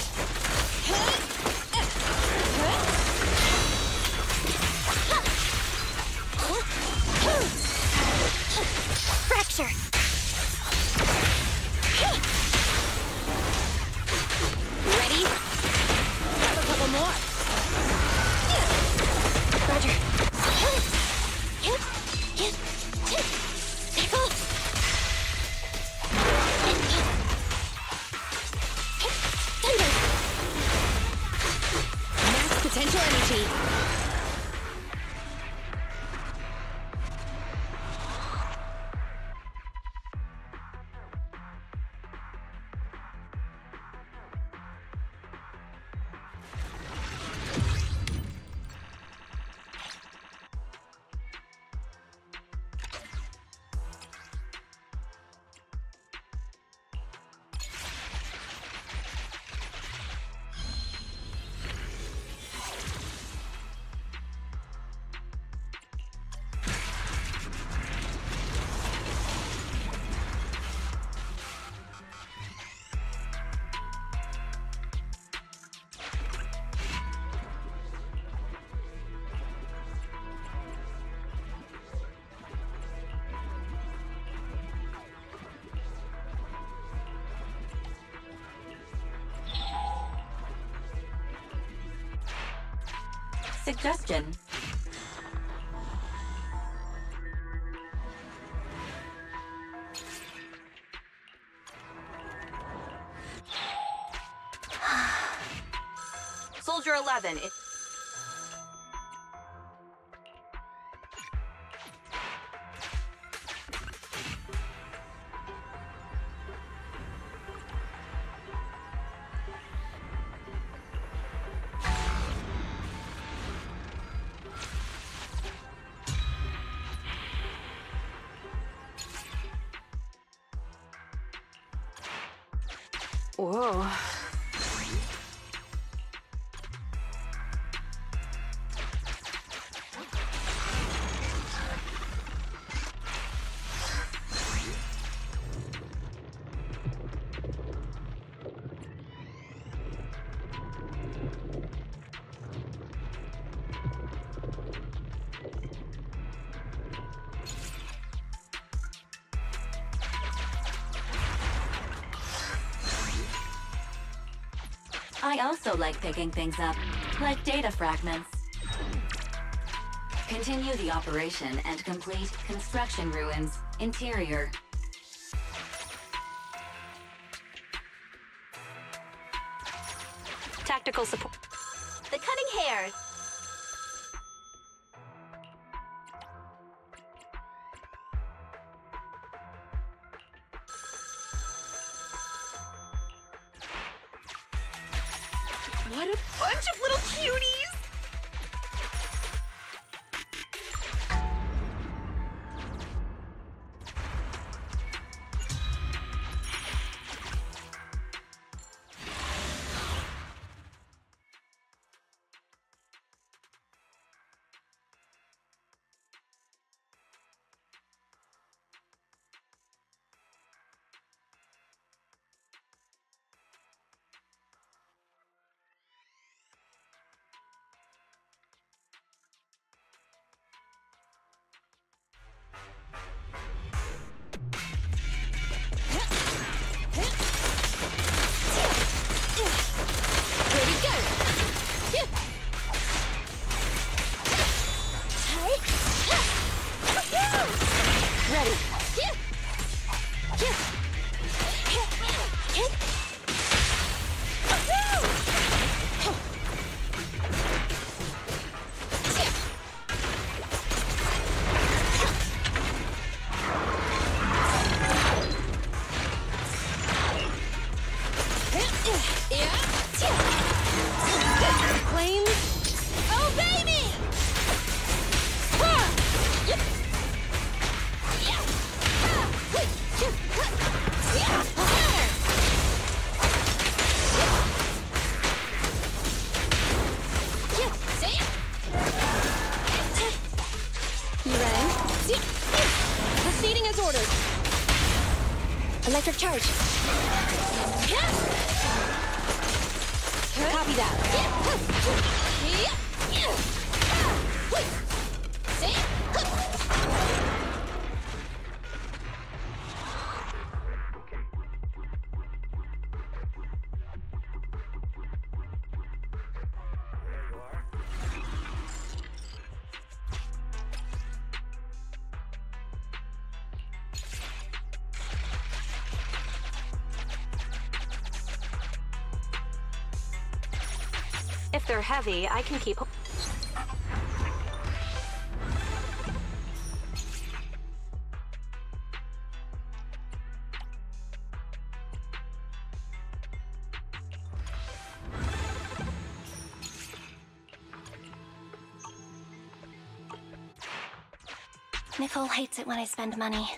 Fracture. Ready? Have a couple more. Roger. Tackle. Thunder. Max potential energy. Suggestion. Soldier eleven. It Whoa. I also like picking things up, like data fragments. Continue the operation and complete construction ruins, interior. Tactical support. The cutting hair. What a bunch of little cuties! Electric charge. Copy that. If they're heavy, I can keep... Nicole hates it when I spend money.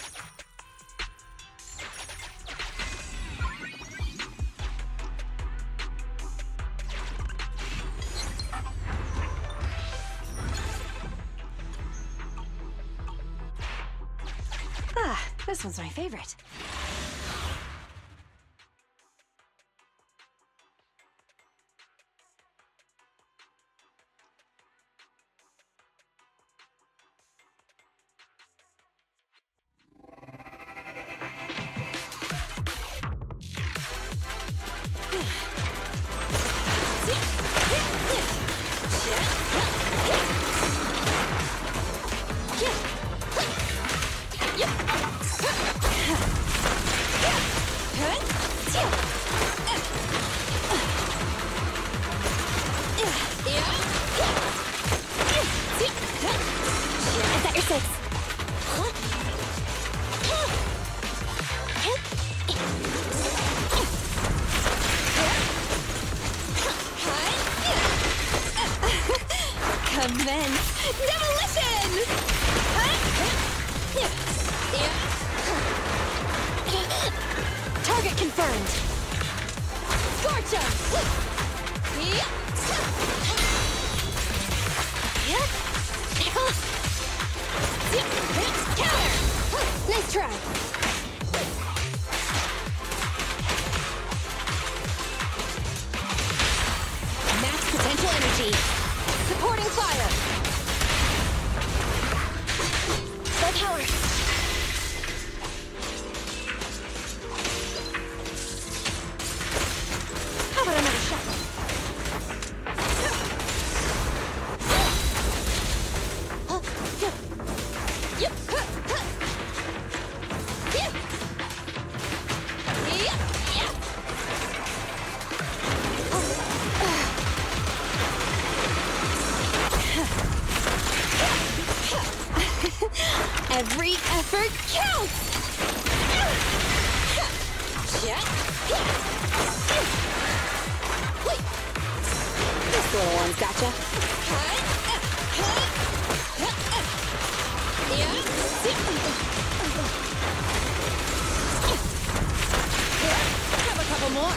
Ah, this one's my favorite. Target confirmed! try. Max potential energy. Supporting fire. Full power. How about another shot? Every effort counts! This little one's gotcha. Have a couple more.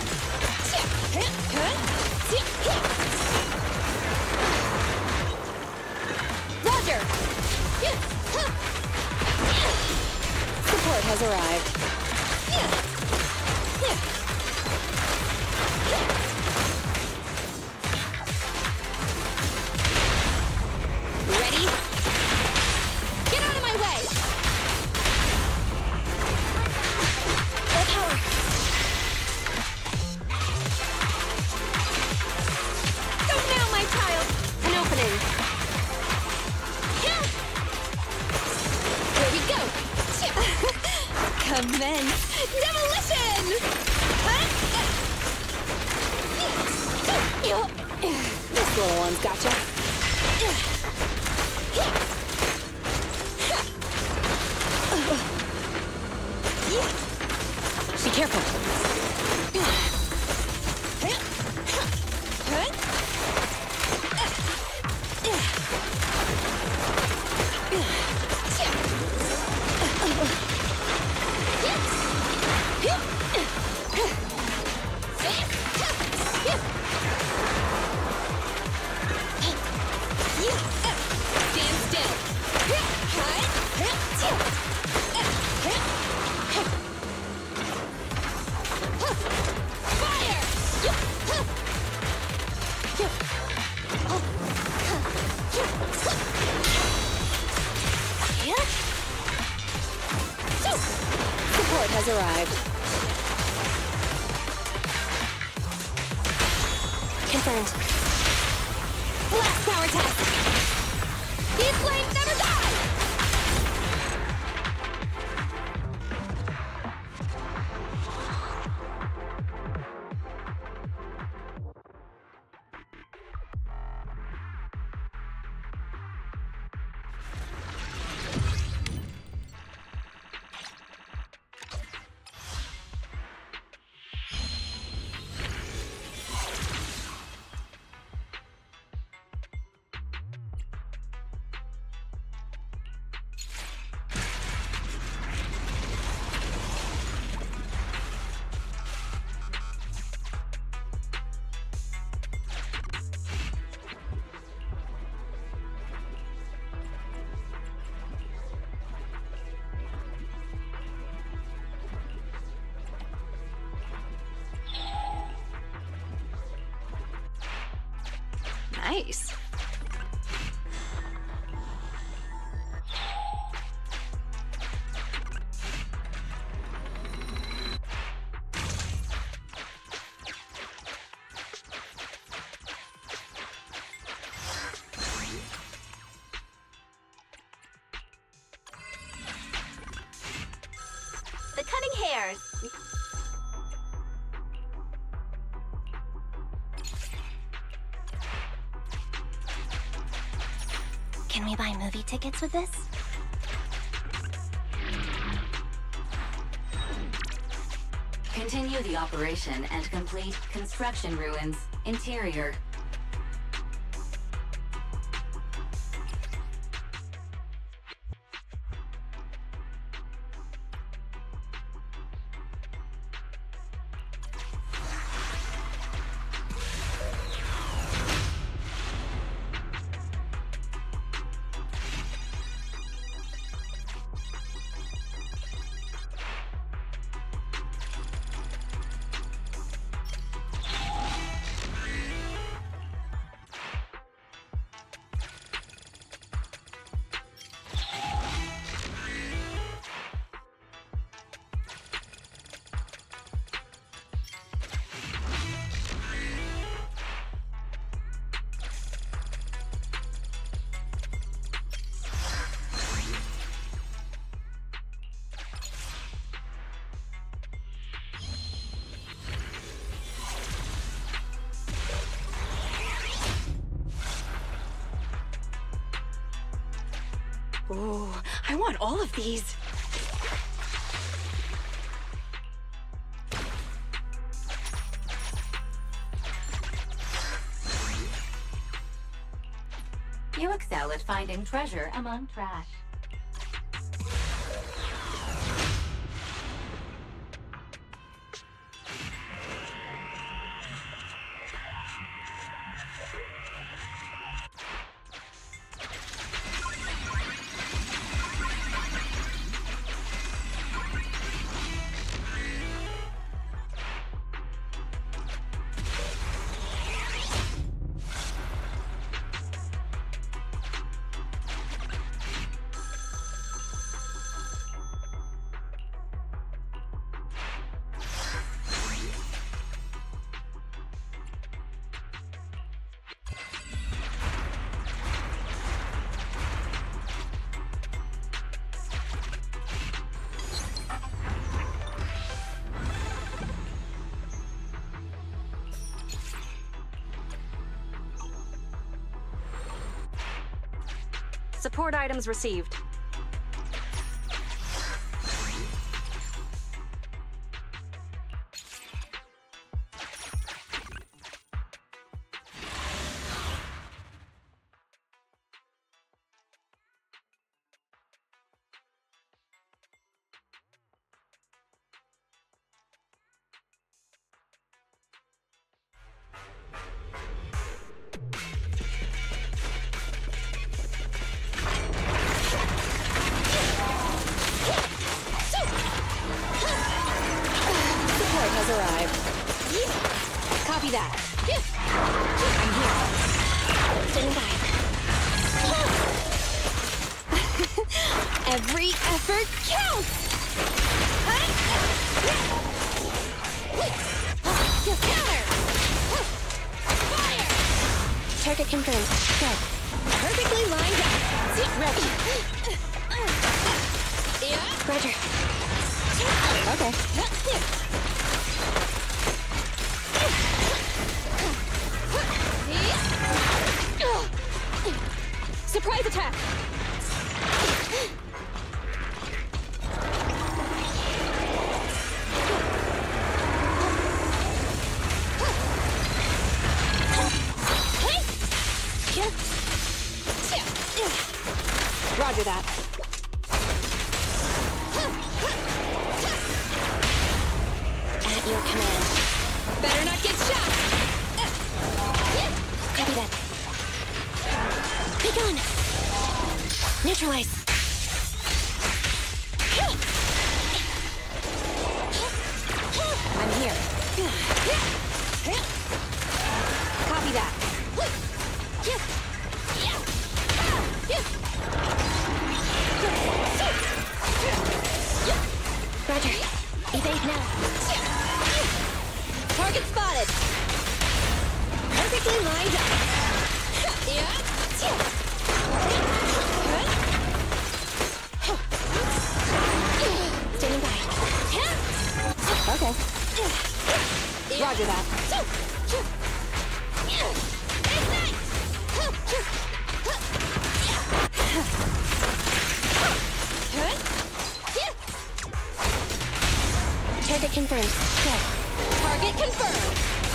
Roger! Support has arrived. Ready? Get out of my way! Full power. Go now, my child! An opening. Here we go! Commence demolition! This little one's gotcha. Be careful. Stand still. Fire! Support has arrived. Confirmed. Blast power test! These flames never die! Nice. The cutting hairs. Can we buy movie tickets with this? Continue the operation and complete construction ruins. Interior. Ooh, I want all of these. You excel at finding treasure among trash. Support items received. Has arrived. Copy that. I'm here. Standing by. Every effort counts! Counter! Fire! Target confirmed. Go. Perfectly lined up. Ready. Roger. Okay. Surprise attack! Roger that. At your command. Better not get shot! Copy that. Be gone! Neutralize! I'm here. Copy that. Roger. Evade now. Target spotted. Perfectly lined up. Standing by. Okay. Roger that. Target confirmed. Go. Target confirmed.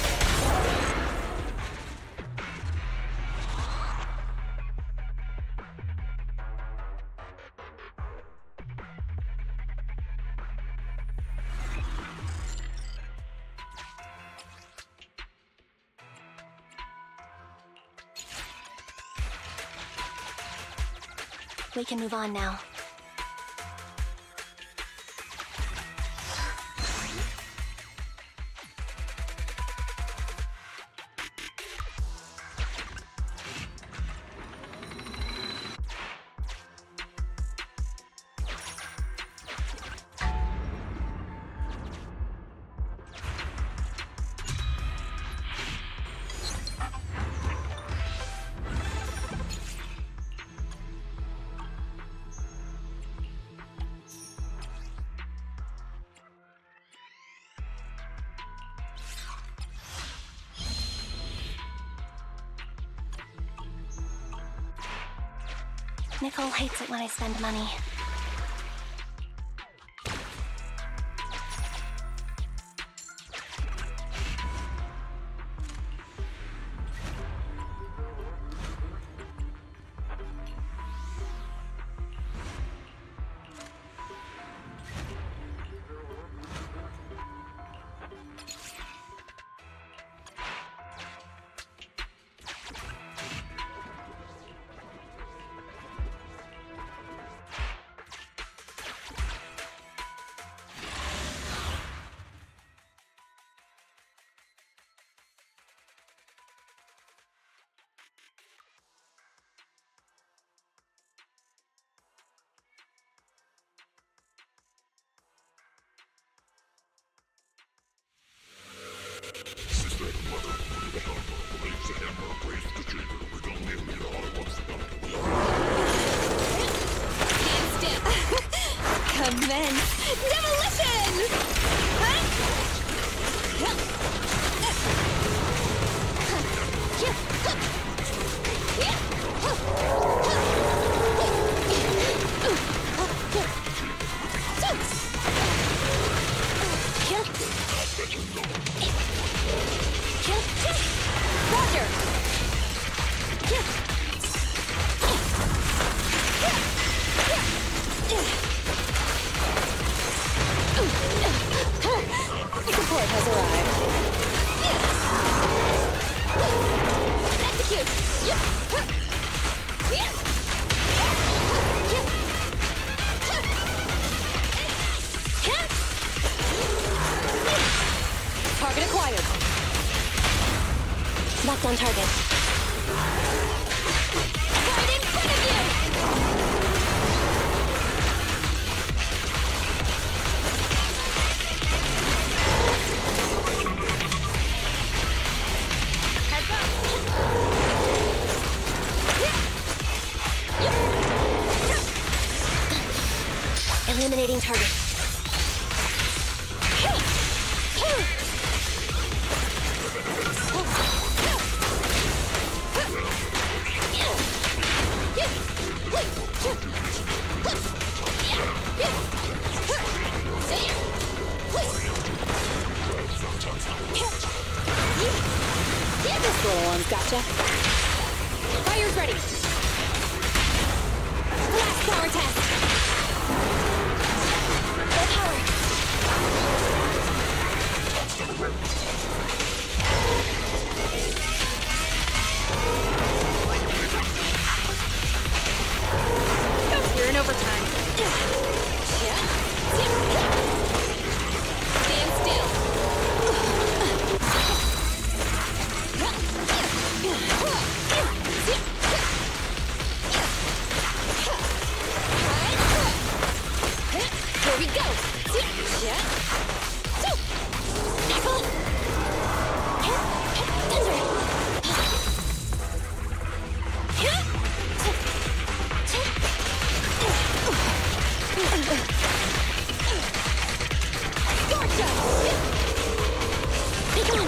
We can move on now. Nicole hates it when I spend money. Commence demolition! Roger! Support has arrived. Execute! Target acquired. Locked on target. Right in front of you! Eliminating target. This little one's gotcha. Fire's ready. Blast power test. Full power. You're in overtime. Stand still. Here we go. Tackle. Thunder. Gotcha. Be gone.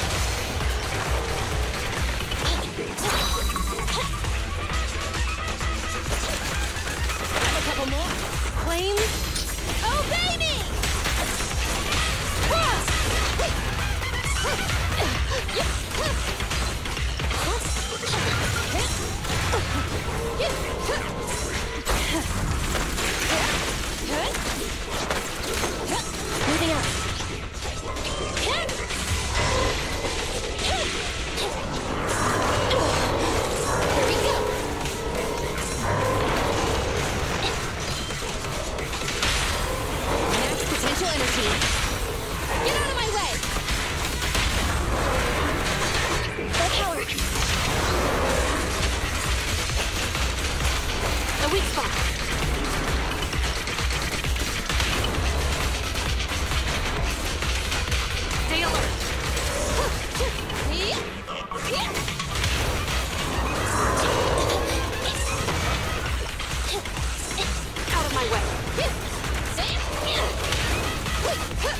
A couple more. Flames. Obey me. Moving up. Here we go. Max potential energy. Get out of my way. Full power. A weak spot. Stay alert. Out of my way.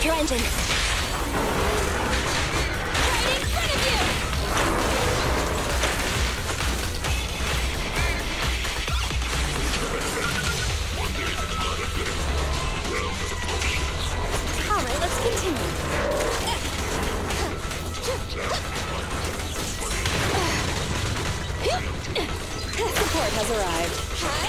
your engine. Right in front of you! All right, let's continue. Support has arrived.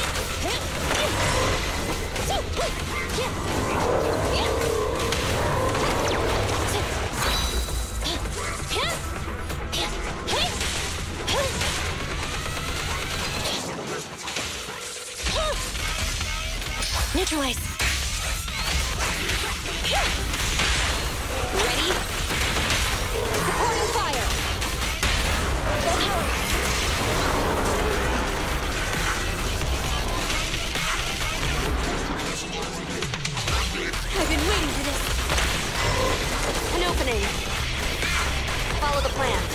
Neutralize. Ready? Supporting fire! Full power! I've been waiting for this. An opening. Follow the plan.